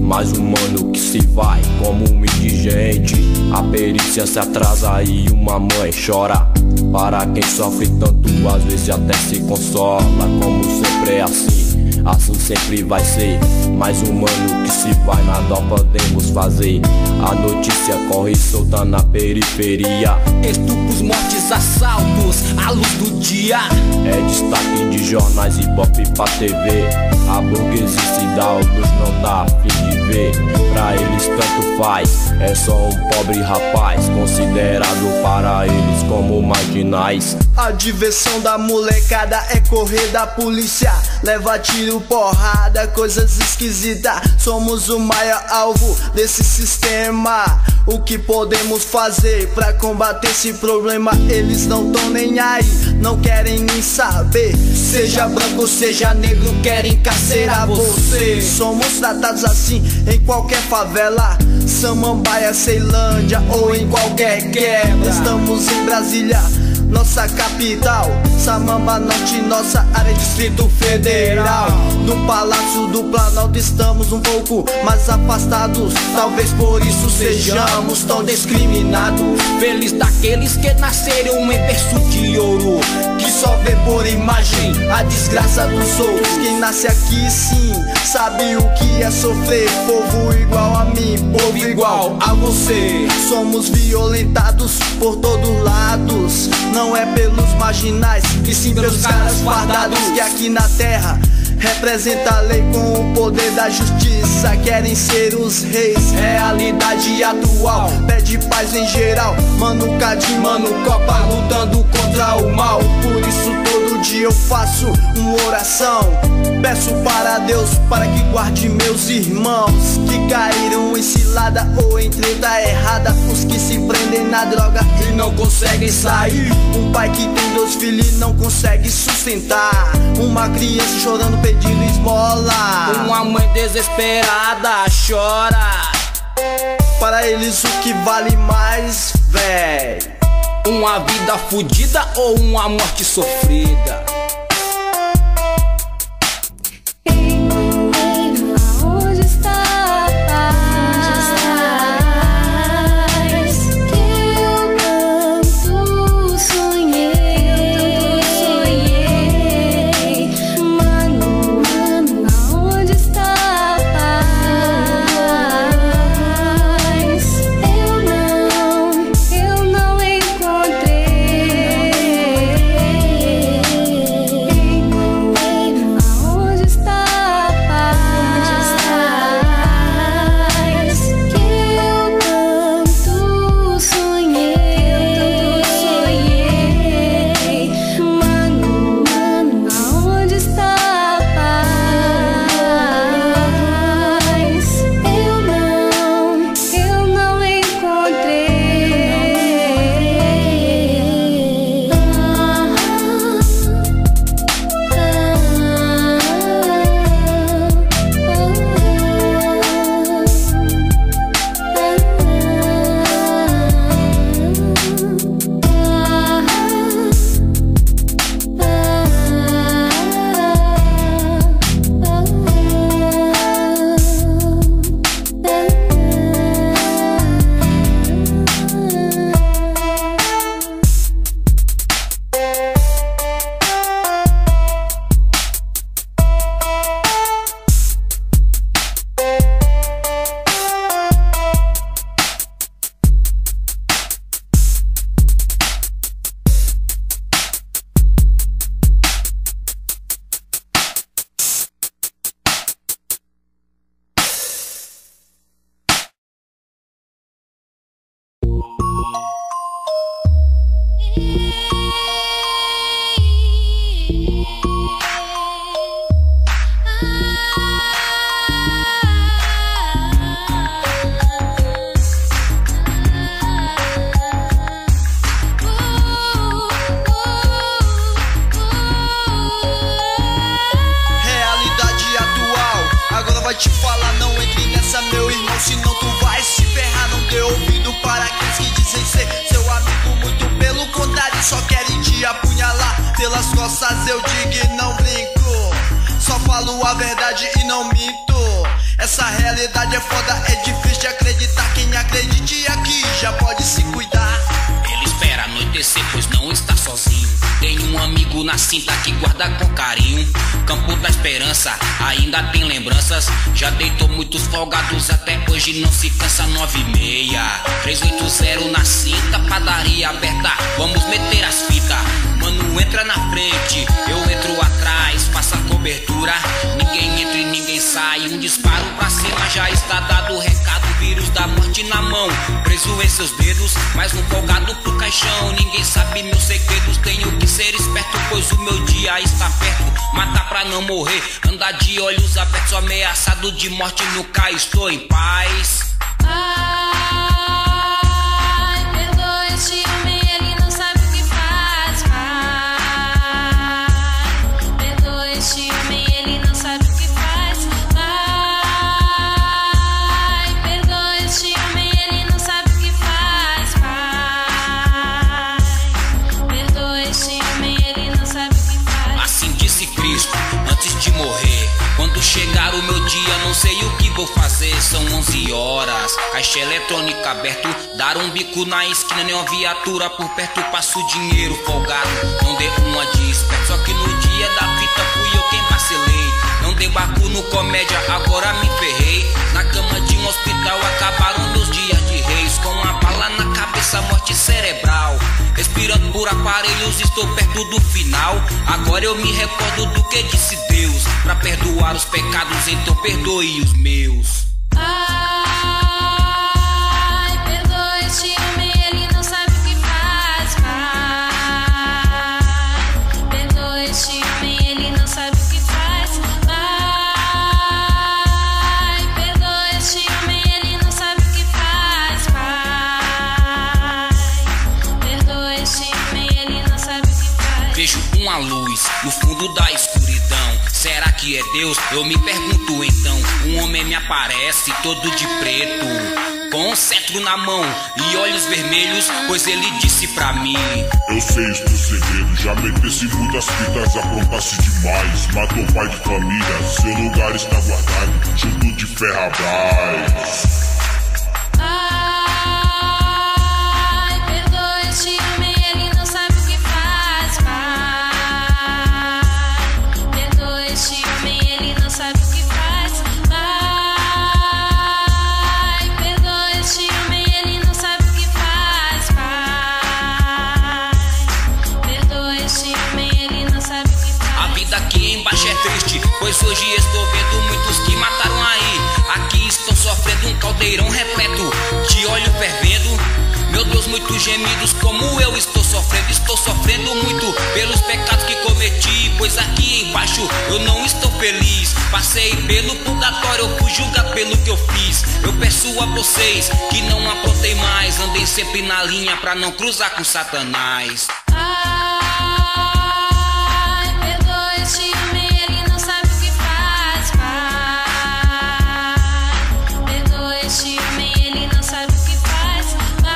mais um mano que se vai como um indigente. A perícia se atrasa e uma mãe chora. Para quem sofre tanto, às vezes até se consola. Como sempre é assim sempre vai ser. Mais um mano que se vai, nada podemos fazer. A notícia corre solta na periferia. Estupros, mortes, assaltos, à luz do dia. É destaque de jornais e pop pra TV. A burguesia se dá, o luz não dá a fim de ver. Pra eles tanto faz, é só um pobre rapaz, considerado para eles como marginais. A diversão da molecada é correr da polícia, leva tiro, porrada, coisas esquisitas. Somos o maior alvo desse sistema. O que podemos fazer pra combater esse problema? Eles não tão nem aí, não querem nem saber. Seja branco ou seja negro, querem encarcerar você. Somos tratados assim em qualquer favela, Samambaia, Ceilândia ou em qualquer quebra. Estamos em Brasília, nossa capital, Samambaia Norte, nossa área Distrito Federal. No Palácio do Planalto estamos um pouco mais afastados, talvez por isso sejamos tão discriminados. Feliz daqueles que nasceram em berço de ouro, que só vê por imagem a desgraça dos outros. Quem nasce aqui sim sabe o que é sofrer. Povo igual a mim, povo igual a você. Somos violentados por todos lados, não é pelos marginais, e sim pelos caras fardados que aqui na terra representa a lei com o poder da justiça. Querem ser os reis, realidade atual pede paz em geral. Mano Cade, mano Copa, lutando contra o mal. Por isso todo dia eu faço uma oração, peço para Deus para que guarde meus irmãos que caíram em cilada ou em treta errada. Os que se prendem na droga e não conseguem sair. Um pai que tem 2 filhos e não consegue sustentar. Uma criança chorando pedindo esmola. Uma mãe desesperada chora. Para eles o que vale mais, véi? Uma vida fudida ou uma morte sofrida? Te falar, não entre nessa, meu irmão, senão tu vai se ferrar. Não dê ouvido para aqueles que dizem ser seu amigo, muito pelo contrário, só querem te apunhalar pelas costas. Eu digo e não brinco, só falo a verdade e não minto. Essa realidade é foda, é difícil de acreditar. Quem acredite aqui já pode se cuidar. Ele espera anoitecer, pois não está sozinho. Tem um amigo na cinta que guarda com carinho. Campo da Esperança ainda tem lembranças. Já deitou muitos folgados, até hoje não se cansa. 96 380 na cinta, padaria aberta. Vamos meter as fitas. Mano, entra na frente, eu entro atrás. Faça cobertura, ninguém entra e ninguém sai. Um disparo pra cima, já está dado o recado. Vírus da morte na mão, preso em seus dedos. Mais um folgado pro caixão. Ninguém sabe meus segredos. Tenho que ser esperto, pois o meu dia está perto. Matar pra não morrer, andar de olhos abertos. Ameaçado de morte, nunca estou em paz. Ai, perdoa este homem, ele não sabe o que faz. Pai, perdoa este homem, ele não sabe o que faz. Pai, perdoa este homem, ele não sabe o que faz. Pai, perdoa este homem, ele não sabe o que faz. Assim disse Cristo antes de morrer. Quando chegar o meu dia, não sei o que vou fazer. São 11 horas, caixa eletrônica aberto. Dar um bico na esquina, nem uma viatura por perto. Passo dinheiro folgado, não dei uma de esperto. Só que no dia da fita fui eu quem vacilei. Não dei barco no comédia, agora me ferrei. Na cama de um hospital acabaram meus dias de reis. Com uma bala na cabeça, morte cerebral. Respirando por aparelhos, estou perto do final. Agora eu me recordo do que disse Deus. Pra perdoar os pecados, então perdoe os meus. Ai, perdoa este homem, ele não sabe o que faz. Pai, perdoa este homem, ele não sabe o que faz. Pai, perdoa este homem, ele não sabe o que faz. Pai, perdoa este homem, ele não sabe o que faz. Vejo uma luz no fundo da escuridão. Será que é Deus? Eu me pergunto então. Um homem me aparece todo de preto, com um cetro na mão e olhos vermelhos, pois ele disse pra mim: eu sei os teus segredos, já metesse muitas fitas, aprontasse demais. Matou pai de família, seu lugar está guardado junto de Ferrabras. Ai, perdoa este homem, ele não sabe o que faz. Pai, perdoa este homem, ele não sabe o que faz. Pai, perdoa este homem, ele não sabe o que faz. Pai, perdoa este homem, ele não sabe o que faz. a vida aqui embaixo é triste, pois hoje estou vendo muitos que mataram aí. Aqui estão sofrendo um caldeirão repleto de óleo fervendo. Meu Deus, muitos gemidos como eu estou sofrendo. Estou sofrendo muito pelos pecados que cometi, pois aqui embaixo eu não estou feliz. Passei pelo purgatório, eu fui julgado pelo que eu fiz. Eu peço a vocês que não aprontem mais. Andem sempre na linha pra não cruzar com Satanás. Ai, perdoa este homem, ele não sabe o que faz. Pai, perdoa este homem, ele não sabe o que faz.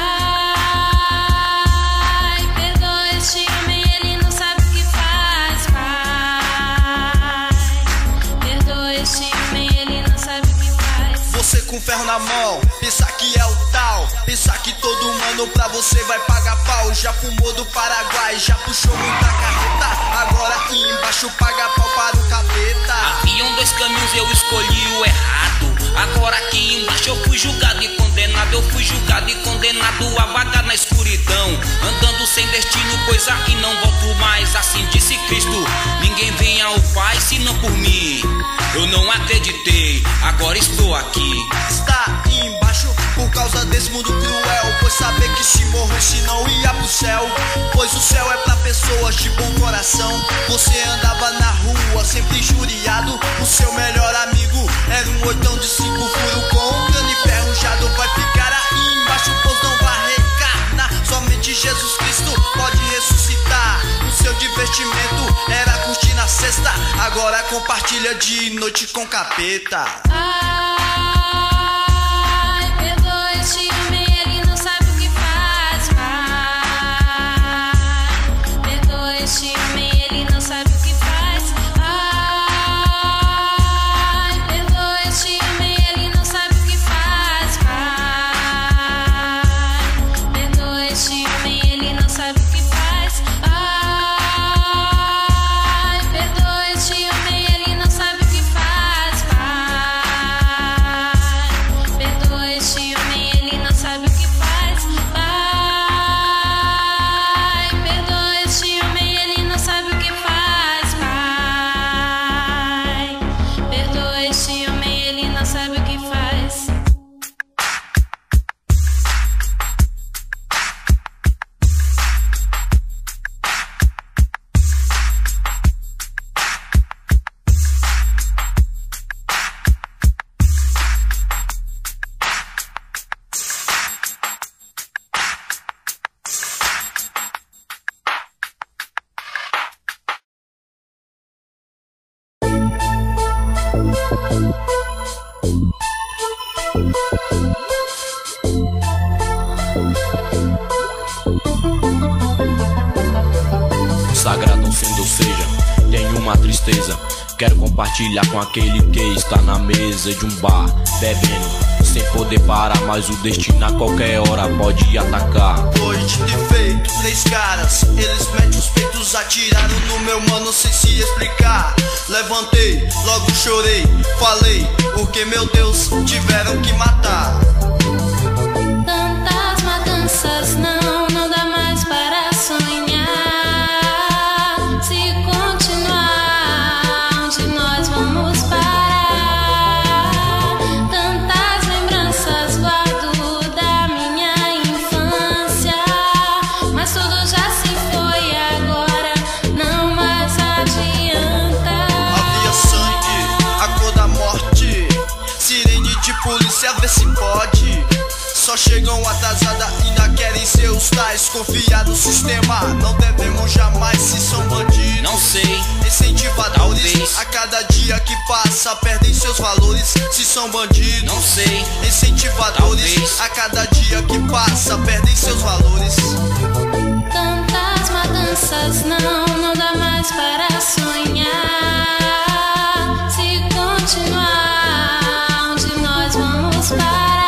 Pai, perdoa este homem, ele não sabe o que faz. Pai, perdoa este homem, ele não sabe o que faz. Você com ferro na mão, pensa que é o tal. Pensa que todo mano pra você vai pagar pau. Já fumou do Paraguai, já puxou muita carreta. Agora aqui embaixo paga pau para o capeta. Haviam dois caminhos, eu escolhi o errado. Agora aqui embaixo eu fui julgado e condenado. Eu fui julgado e condenado a vagar na escuridão, andando sem destino, pois aqui não volto mais. Assim disse Cristo: ninguém vem ao Pai senão por mim. Eu não acreditei, agora estou aqui. Está embaixo por causa desse mundo cruel, pois saber que se morresse não ia pro céu. Pois o céu é pra pessoas de bom coração. Você andava na rua sempre injuriado. O seu melhor amigo era um 8 de 5 furo com um crânio enferrujado. Vai ficar aí embaixo, pois não vai reencarnar. Somente Jesus Cristo pode ressuscitar. O seu divertimento era curtir na sexta, agora compartilha de noite com capeta. Ai, perdoa este homem, ele não sabe o que faz. Pai, perdoa este homem, ele não sabe o que faz. Ai, perdoa este homem, este homem, ele não sabe o que faz. Pai, perdoa este homem, ele não sabe o que faz. Pai, perdoa este homem, ele não sabe o que faz. Sagrado não sendo, ou seja, tenho uma tristeza. Quero compartilhar com aquele que está na mesa de um bar, bebendo, sem poder parar, mas o destino a qualquer hora pode atacar. Hoje de feito, 3 caras, eles metem os peitos, atiraram no meu mano sem se explicar. Levantei, logo chorei, falei, porque meu Deus, tiveram que matar. Tantas matanças, não dá mais para sonhar. Se continuar, onde nós vamos parar? Tantas lembranças guardo da minha infância, mas tudo já se foi agora, não mais adianta. Havia sangue, a cor da morte, sirene de polícia, vê se pode. Só chegam atrasada, ainda querem ser os tais. Confiar no sistema, não devemos jamais, se são bandidos. Não sei, Incentivadores, talvez. a cada dia que passa perdem seus valores, se são bandidos. Não sei, Incentivadores, talvez. a cada dia que passa perdem seus valores. Tantas matanças, não dá mais para sonhar. Se continuar, onde nós vamos parar?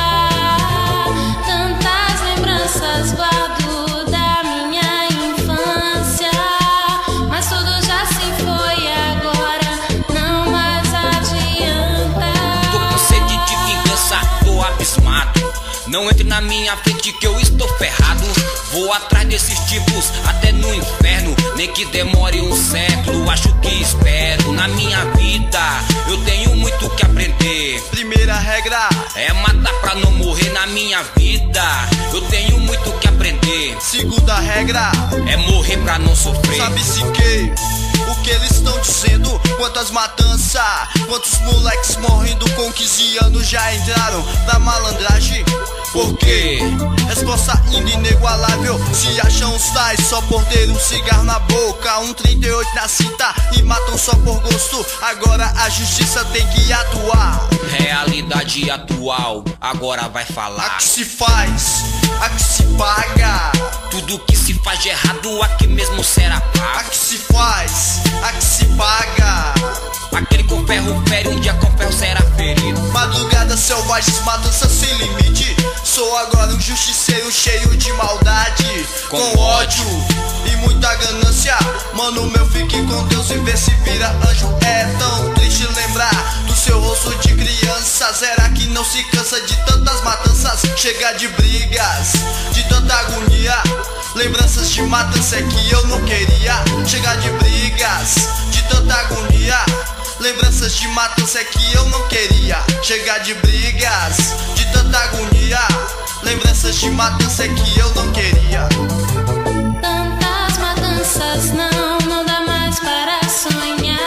Tantas lembranças guardo da minha infância, mas tudo já se foi agora, não mais adianta. Tô com sede de vingança, tô abismado. Não entre na minha frente que eu estou ferrado. Vou atrás desses tipos até no inferno, nem que demore um século, acho que espero. Na minha vida eu tenho muito que aprender. Primeira regra, É matar pra não morrer na minha vida. Eu tenho muito que aprender. segunda regra, É morrer pra não sofrer. sabe-se o que eles estão dizendo? Quantas matanças, quantos moleques morrendo com 15 anos já entraram pra malandragem? Por quê? Resposta inigualável, se acham os tais só por ter um cigarro na boca, um 38 na cinta e matam só por gosto. Agora a justiça tem que atuar. Realidade atual, agora vai A falar. que se faz, a que se paga. Tudo que se faz de errado aqui mesmo será A pago. que se faz, a que se paga. Aquele com ferro fere, um dia com ferro será ferido. Madrugadas selvagens, matança sem limite. Sou agora um justiceiro cheio de maldade, com ódio e muita ganância. Mano meu, fique com Deus e vê se vira anjo. É tão triste lembrar do seu rosto de criança. Será que não se cansa de tantas matanças? Chega de brigas, de tanta agonia. Lembranças de matança é que eu não queria. Chega de brigas, de tanta agonia. Lembranças de matança é que eu não queria. Chegar de brigas, de tanta agonia. Lembranças de matança é que eu não queria. Tantas matanças, não dá mais para sonhar.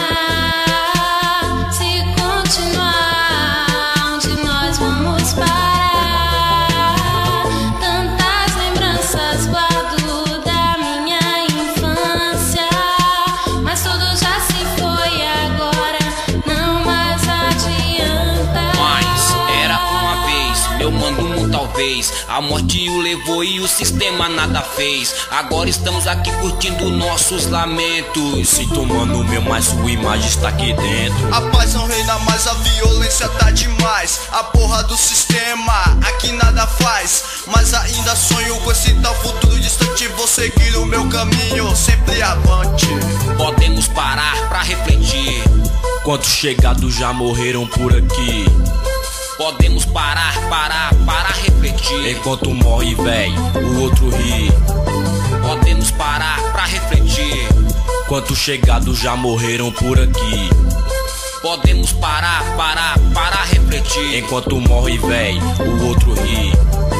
Se continuar, onde nós vamos parar? Tantas lembranças guardo da minha infância, mas tudo já se foi agora, não mais adianta. Mas era uma vez, meu mano, talvez. A morte o levou e o sistema nada fez. Agora estamos aqui curtindo nossos lamentos. Sinto, mano meu, mas sua imagem está aqui dentro. A paz não reina mais, a violência tá demais. A porra do sistema aqui nada faz, mas ainda sonho com esse tal futuro distante. Vou seguir o meu caminho, sempre avante. Podemos parar pra refletir. Quantos chegados já morreram por aqui? Podemos parar, refletir. Enquanto um morre, véi, o outro ri. Podemos parar pra refletir. Quantos chegados já morreram por aqui. Podemos parar, refletir. Enquanto um morre, véi, o outro ri.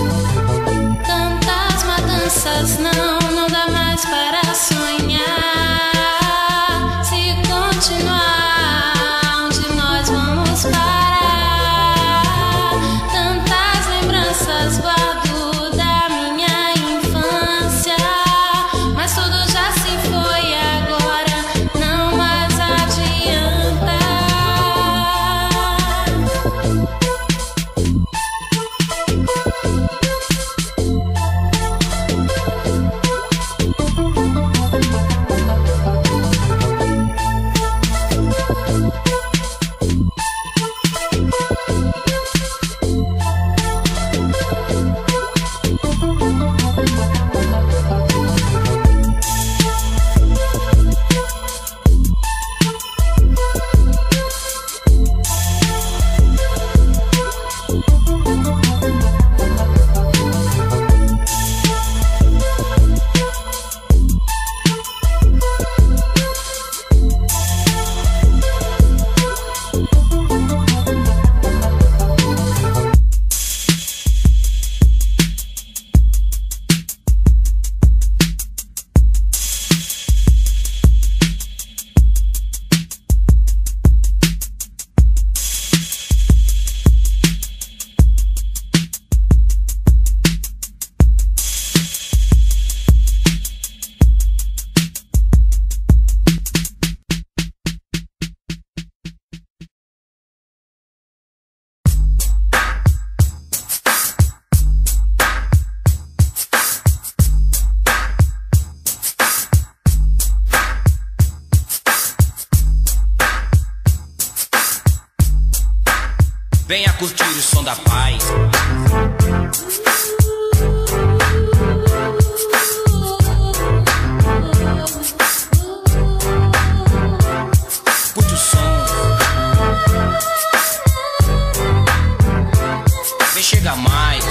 Tantas matanças não dá mais para sonhar. Se continuar, onde nós vamos parar? Tantas lembranças guardo da minha infância, mas tudo já se foi agora, não mais adianta. Venha curtir o som da paz. Curte o som. Vem chegar mais.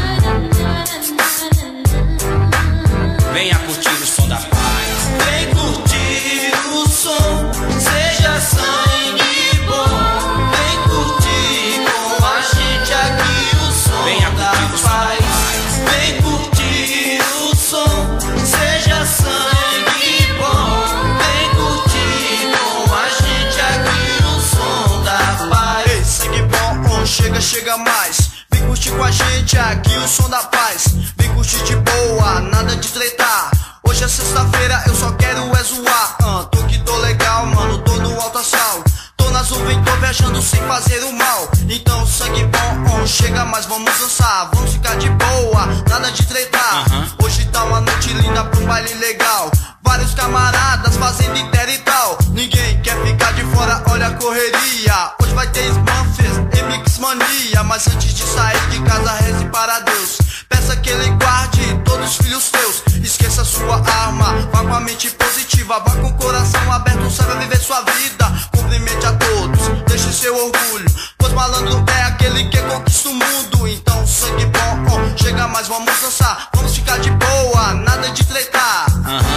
Venha curtir o som da paz. Vem curtir o som, seja sangue bom. Vem curtir com a gente aqui o som da paz. Vem curtir o som, seja sangue bom. Vem curtir com a gente aqui o som da paz. Ei, sangue bom, chega mais. Vem curtir com a gente aqui o som da paz. Vem curtir de boa, nada de tretar. Hoje é sexta-feira, eu só quero é zoar. Tô que tô legal, mano, tô no alto astral. Tô nas nuvens, tô viajando sem fazer o mal. Então sangue bom, chega mais, vamos dançar. Vamos ficar de boa, nada de tretar. Hoje tá uma noite linda pra um baile legal. Vários camaradas fazendo inteira e tal. Ninguém quer ficar de fora, olha a correria. Hoje vai ter Smurfs e Mix Mania. Mas antes de sair de casa, reze para Deus. Peça que ele guarde todos os filhos teus. Esqueça sua arma, vá com a mente positiva. Vá com o coração aberto, saiba viver sua vida. Cumprimente a todos, deixe seu orgulho. Pois malandro é aquele que conquista o mundo. Então sangue bom, chega mais, vamos dançar. Vamos ficar de boa, nada de tretar.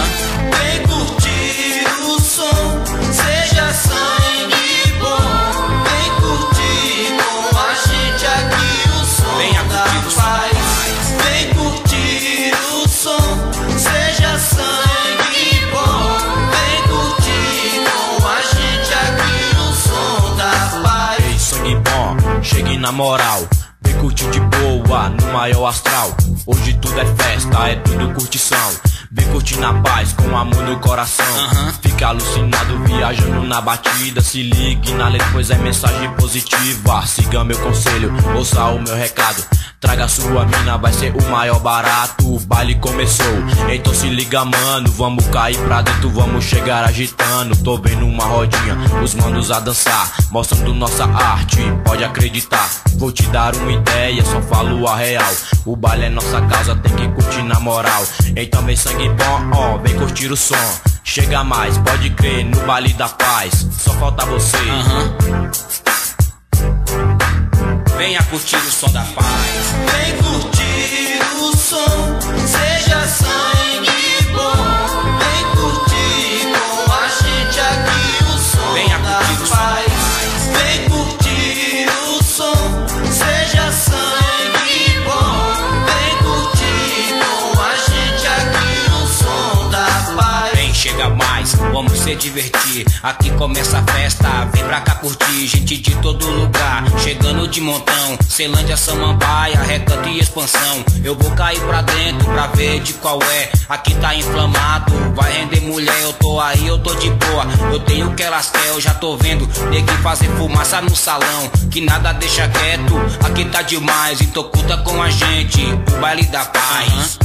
Vem curtir o som, seja sangue bom. Vem curtir com a gente aqui o som da paz. Vem curtir o som, seja sangue bom. Vem curtir com a gente aqui o som da paz. Ei, sangue bom, chegue na moral. Vem curtir de boa, no maior astral. Hoje tudo é festa, é tudo curtição. Vem curtir na paz, com amor no coração. Fica alucinado, viajando na batida. Se ligue na letra, pois é mensagem positiva. Siga meu conselho, ouça o meu recado. Traga sua mina, vai ser o maior barato. O baile começou, então se liga mano. Vamos cair pra dentro, vamos chegar agitando. Tô vendo uma rodinha, os manos a dançar, mostrando nossa arte, pode acreditar. Vou te dar uma ideia, só falo a real. O baile é nossa casa, tem que curtir na moral. Então vem sangue bom, vem curtir o som. Chega mais, pode crer, no baile da paz. Só falta você. Venha curtir o som da paz. Vem curtir o som, seja sangue bom. Vem curtir com a gente aqui o som Venha da curtir o som da paz. Vem curtir o som, seja sangue bom. Vem curtir com a gente aqui o som da paz. Vem, chega mais, vamos se divertir. Aqui começa a festa, vem pra cá curtir. Gente de todo lugar, chegando de montão. Ceilândia, Samambaia, Recanto e Expansão. Eu vou cair pra dentro pra ver de qual é. Aqui tá inflamado, vai render mulher. Eu tô aí, eu tô de boa. Eu tenho o que elas querem, eu já tô vendo nego fazer fumaça no salão. Que nada deixa quieto, aqui tá demais. Então curta com a gente o baile da paz.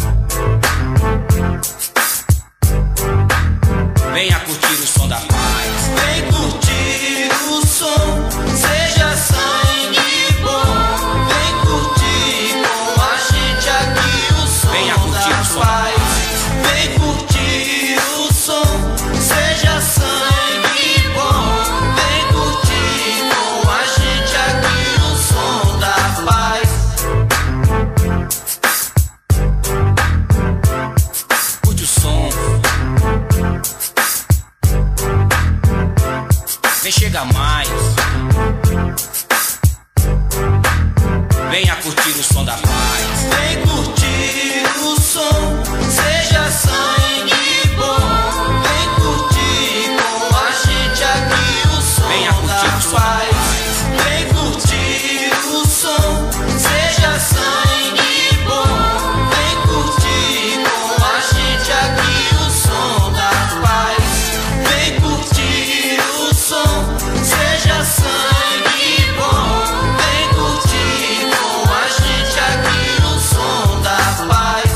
Venha curtir o som da paz. Vem curtir o som, seja sangue bom. Vem curtir com a gente aqui o som Venha curtir da o som paz. Vem curtir o som, seja sangue bom. Vem curtir com a gente aqui o som da paz. Curte o som. Vem, chega mais. Venha curtir o som da paz. Vem curtir o som, seja sangue bom. Vem curtir com a gente aqui o som Venha curtir da o som da paz. Vem curtir o som, seja sangue bom. Vem curtir com a gente aqui o som da paz. Vem curtir o som, seja sangue bom. Vem curtir com a gente aqui o som da paz.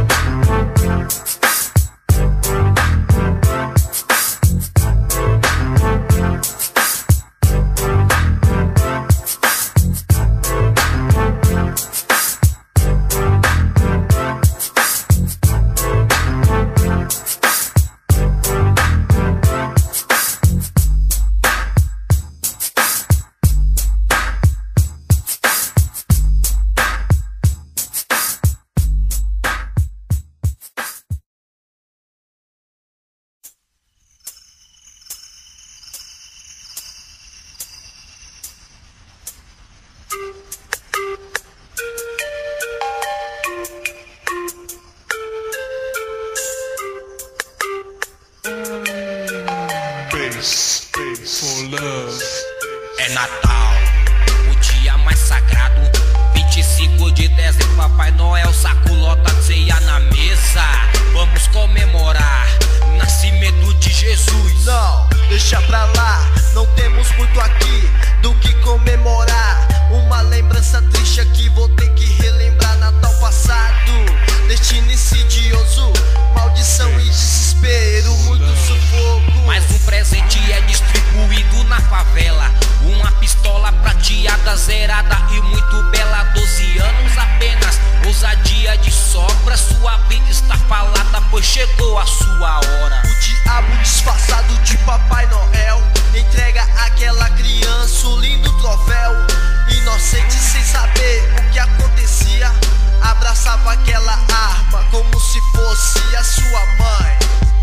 É Natal, o dia mais sagrado. 25 de dezembro, Papai Noel saculota ceia na mesa. Vamos comemorar o nascimento de Jesus. Não, deixa pra lá, não temos muito aqui do que comemorar. Uma lembrança triste aqui, vou ter que relembrar Natal passado. Destino insidioso, maldição e desespero, muito sufoco. Mas o presente é distribuído na favela. Uma pistola prateada, zerada e muito bela. 12 anos apenas, ousadia de sobra. Sua vida está falada, pois chegou a sua hora. O diabo disfarçado de Papai Noel entrega àquela criança um lindo troféu. Inocente sem saber o que acontecia, abraçava aquela arma como se fosse a sua mãe.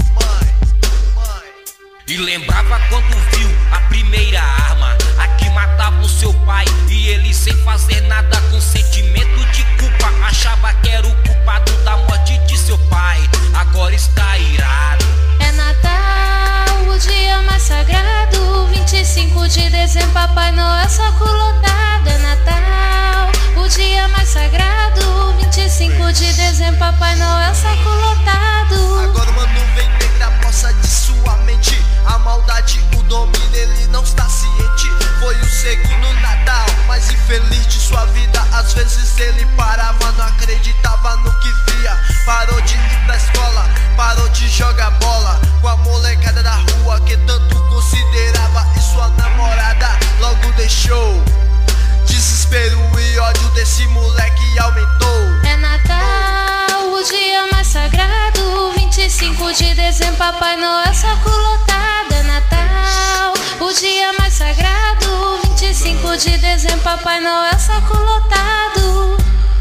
E lembrava quando viu a primeira arma, a que matava o seu pai. E ele sem fazer nada, com sentimento de culpa, achava que era o culpado da morte de seu pai. Agora está irado. É Natal, o dia mais sagrado. 25 de dezembro, Papai Noel saculotado. É Natal, o dia mais sagrado. 25 de dezembro, Papai Noel saculotado. Agora uma nuvem negra possa de sua mente. A maldade o domina, ele não está ciente. Foi o segundo Natal mais infeliz de sua vida. Às vezes ele parava, não acreditava no que via. Parou de ir pra escola, parou de jogar bola com a molecada da rua que tanto considerava. E sua namorada logo deixou. Desespero e ódio desse moleque aumentou. É Natal, o dia mais sagrado. 25 de dezembro, Papai Noel saculotado. É Natal, o dia mais sagrado. 25 de dezembro. dezembro, Papai Noel saco lotado.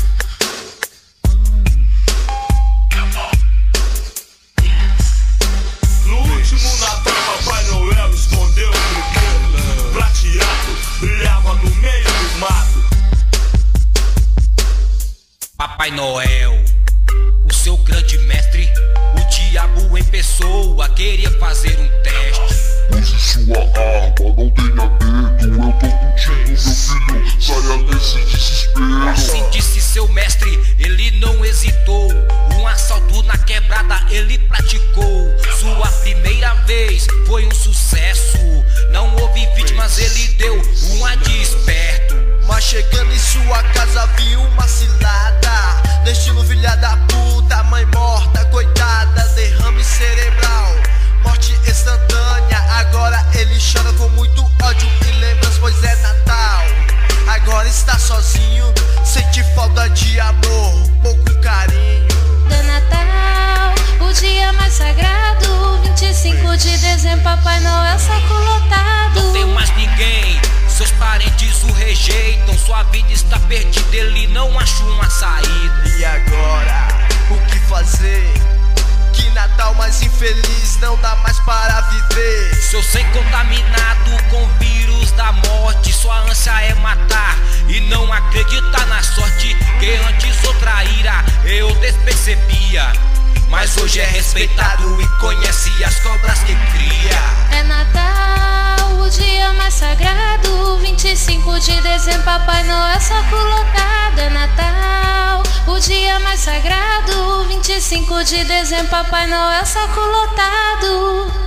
No último Natal, Papai Noel escondeu o brinquedo prateado, brilhava no meio do mato. Papai Noel, o seu grande mestre, o diabo em pessoa queria fazer um teste. Use sua arma, não tenha medo, eu tô contigo, meu filho, saia desse desespero. Assim disse seu mestre, ele não hesitou. Um assalto na quebrada ele praticou. Sua primeira vez foi um sucesso. Não houve vítimas, ele deu uma de esperto. Mas chegando em sua casa viu uma cilada, destino filha da puta, mãe morta, coitada, derrame cerebral, morte instantânea. Agora ele chora com muito ódio e lembranças, pois é Natal. Agora está sozinho, sente falta de amor, pouco carinho. É Natal, o dia mais sagrado, 25 de dezembro, Papai Noel saco lotado. Não tem mais ninguém, seus parentes o rejeitam. Sua vida está perdida, ele não acha uma saída. E agora, o que fazer? Que Natal mais infeliz, não dá mais para viver. Seu sangue contaminado com vírus da morte, sua ânsia é matar e não acreditar na sorte. Que antes outra ira eu despercebia, mas hoje é respeitado e conhece as cobras que cria. É Natal, o dia mais sagrado, 25 de dezembro, Papai Noel saco lotado. É Natal, o dia mais sagrado, 25 de dezembro, Papai Noel saco lotado.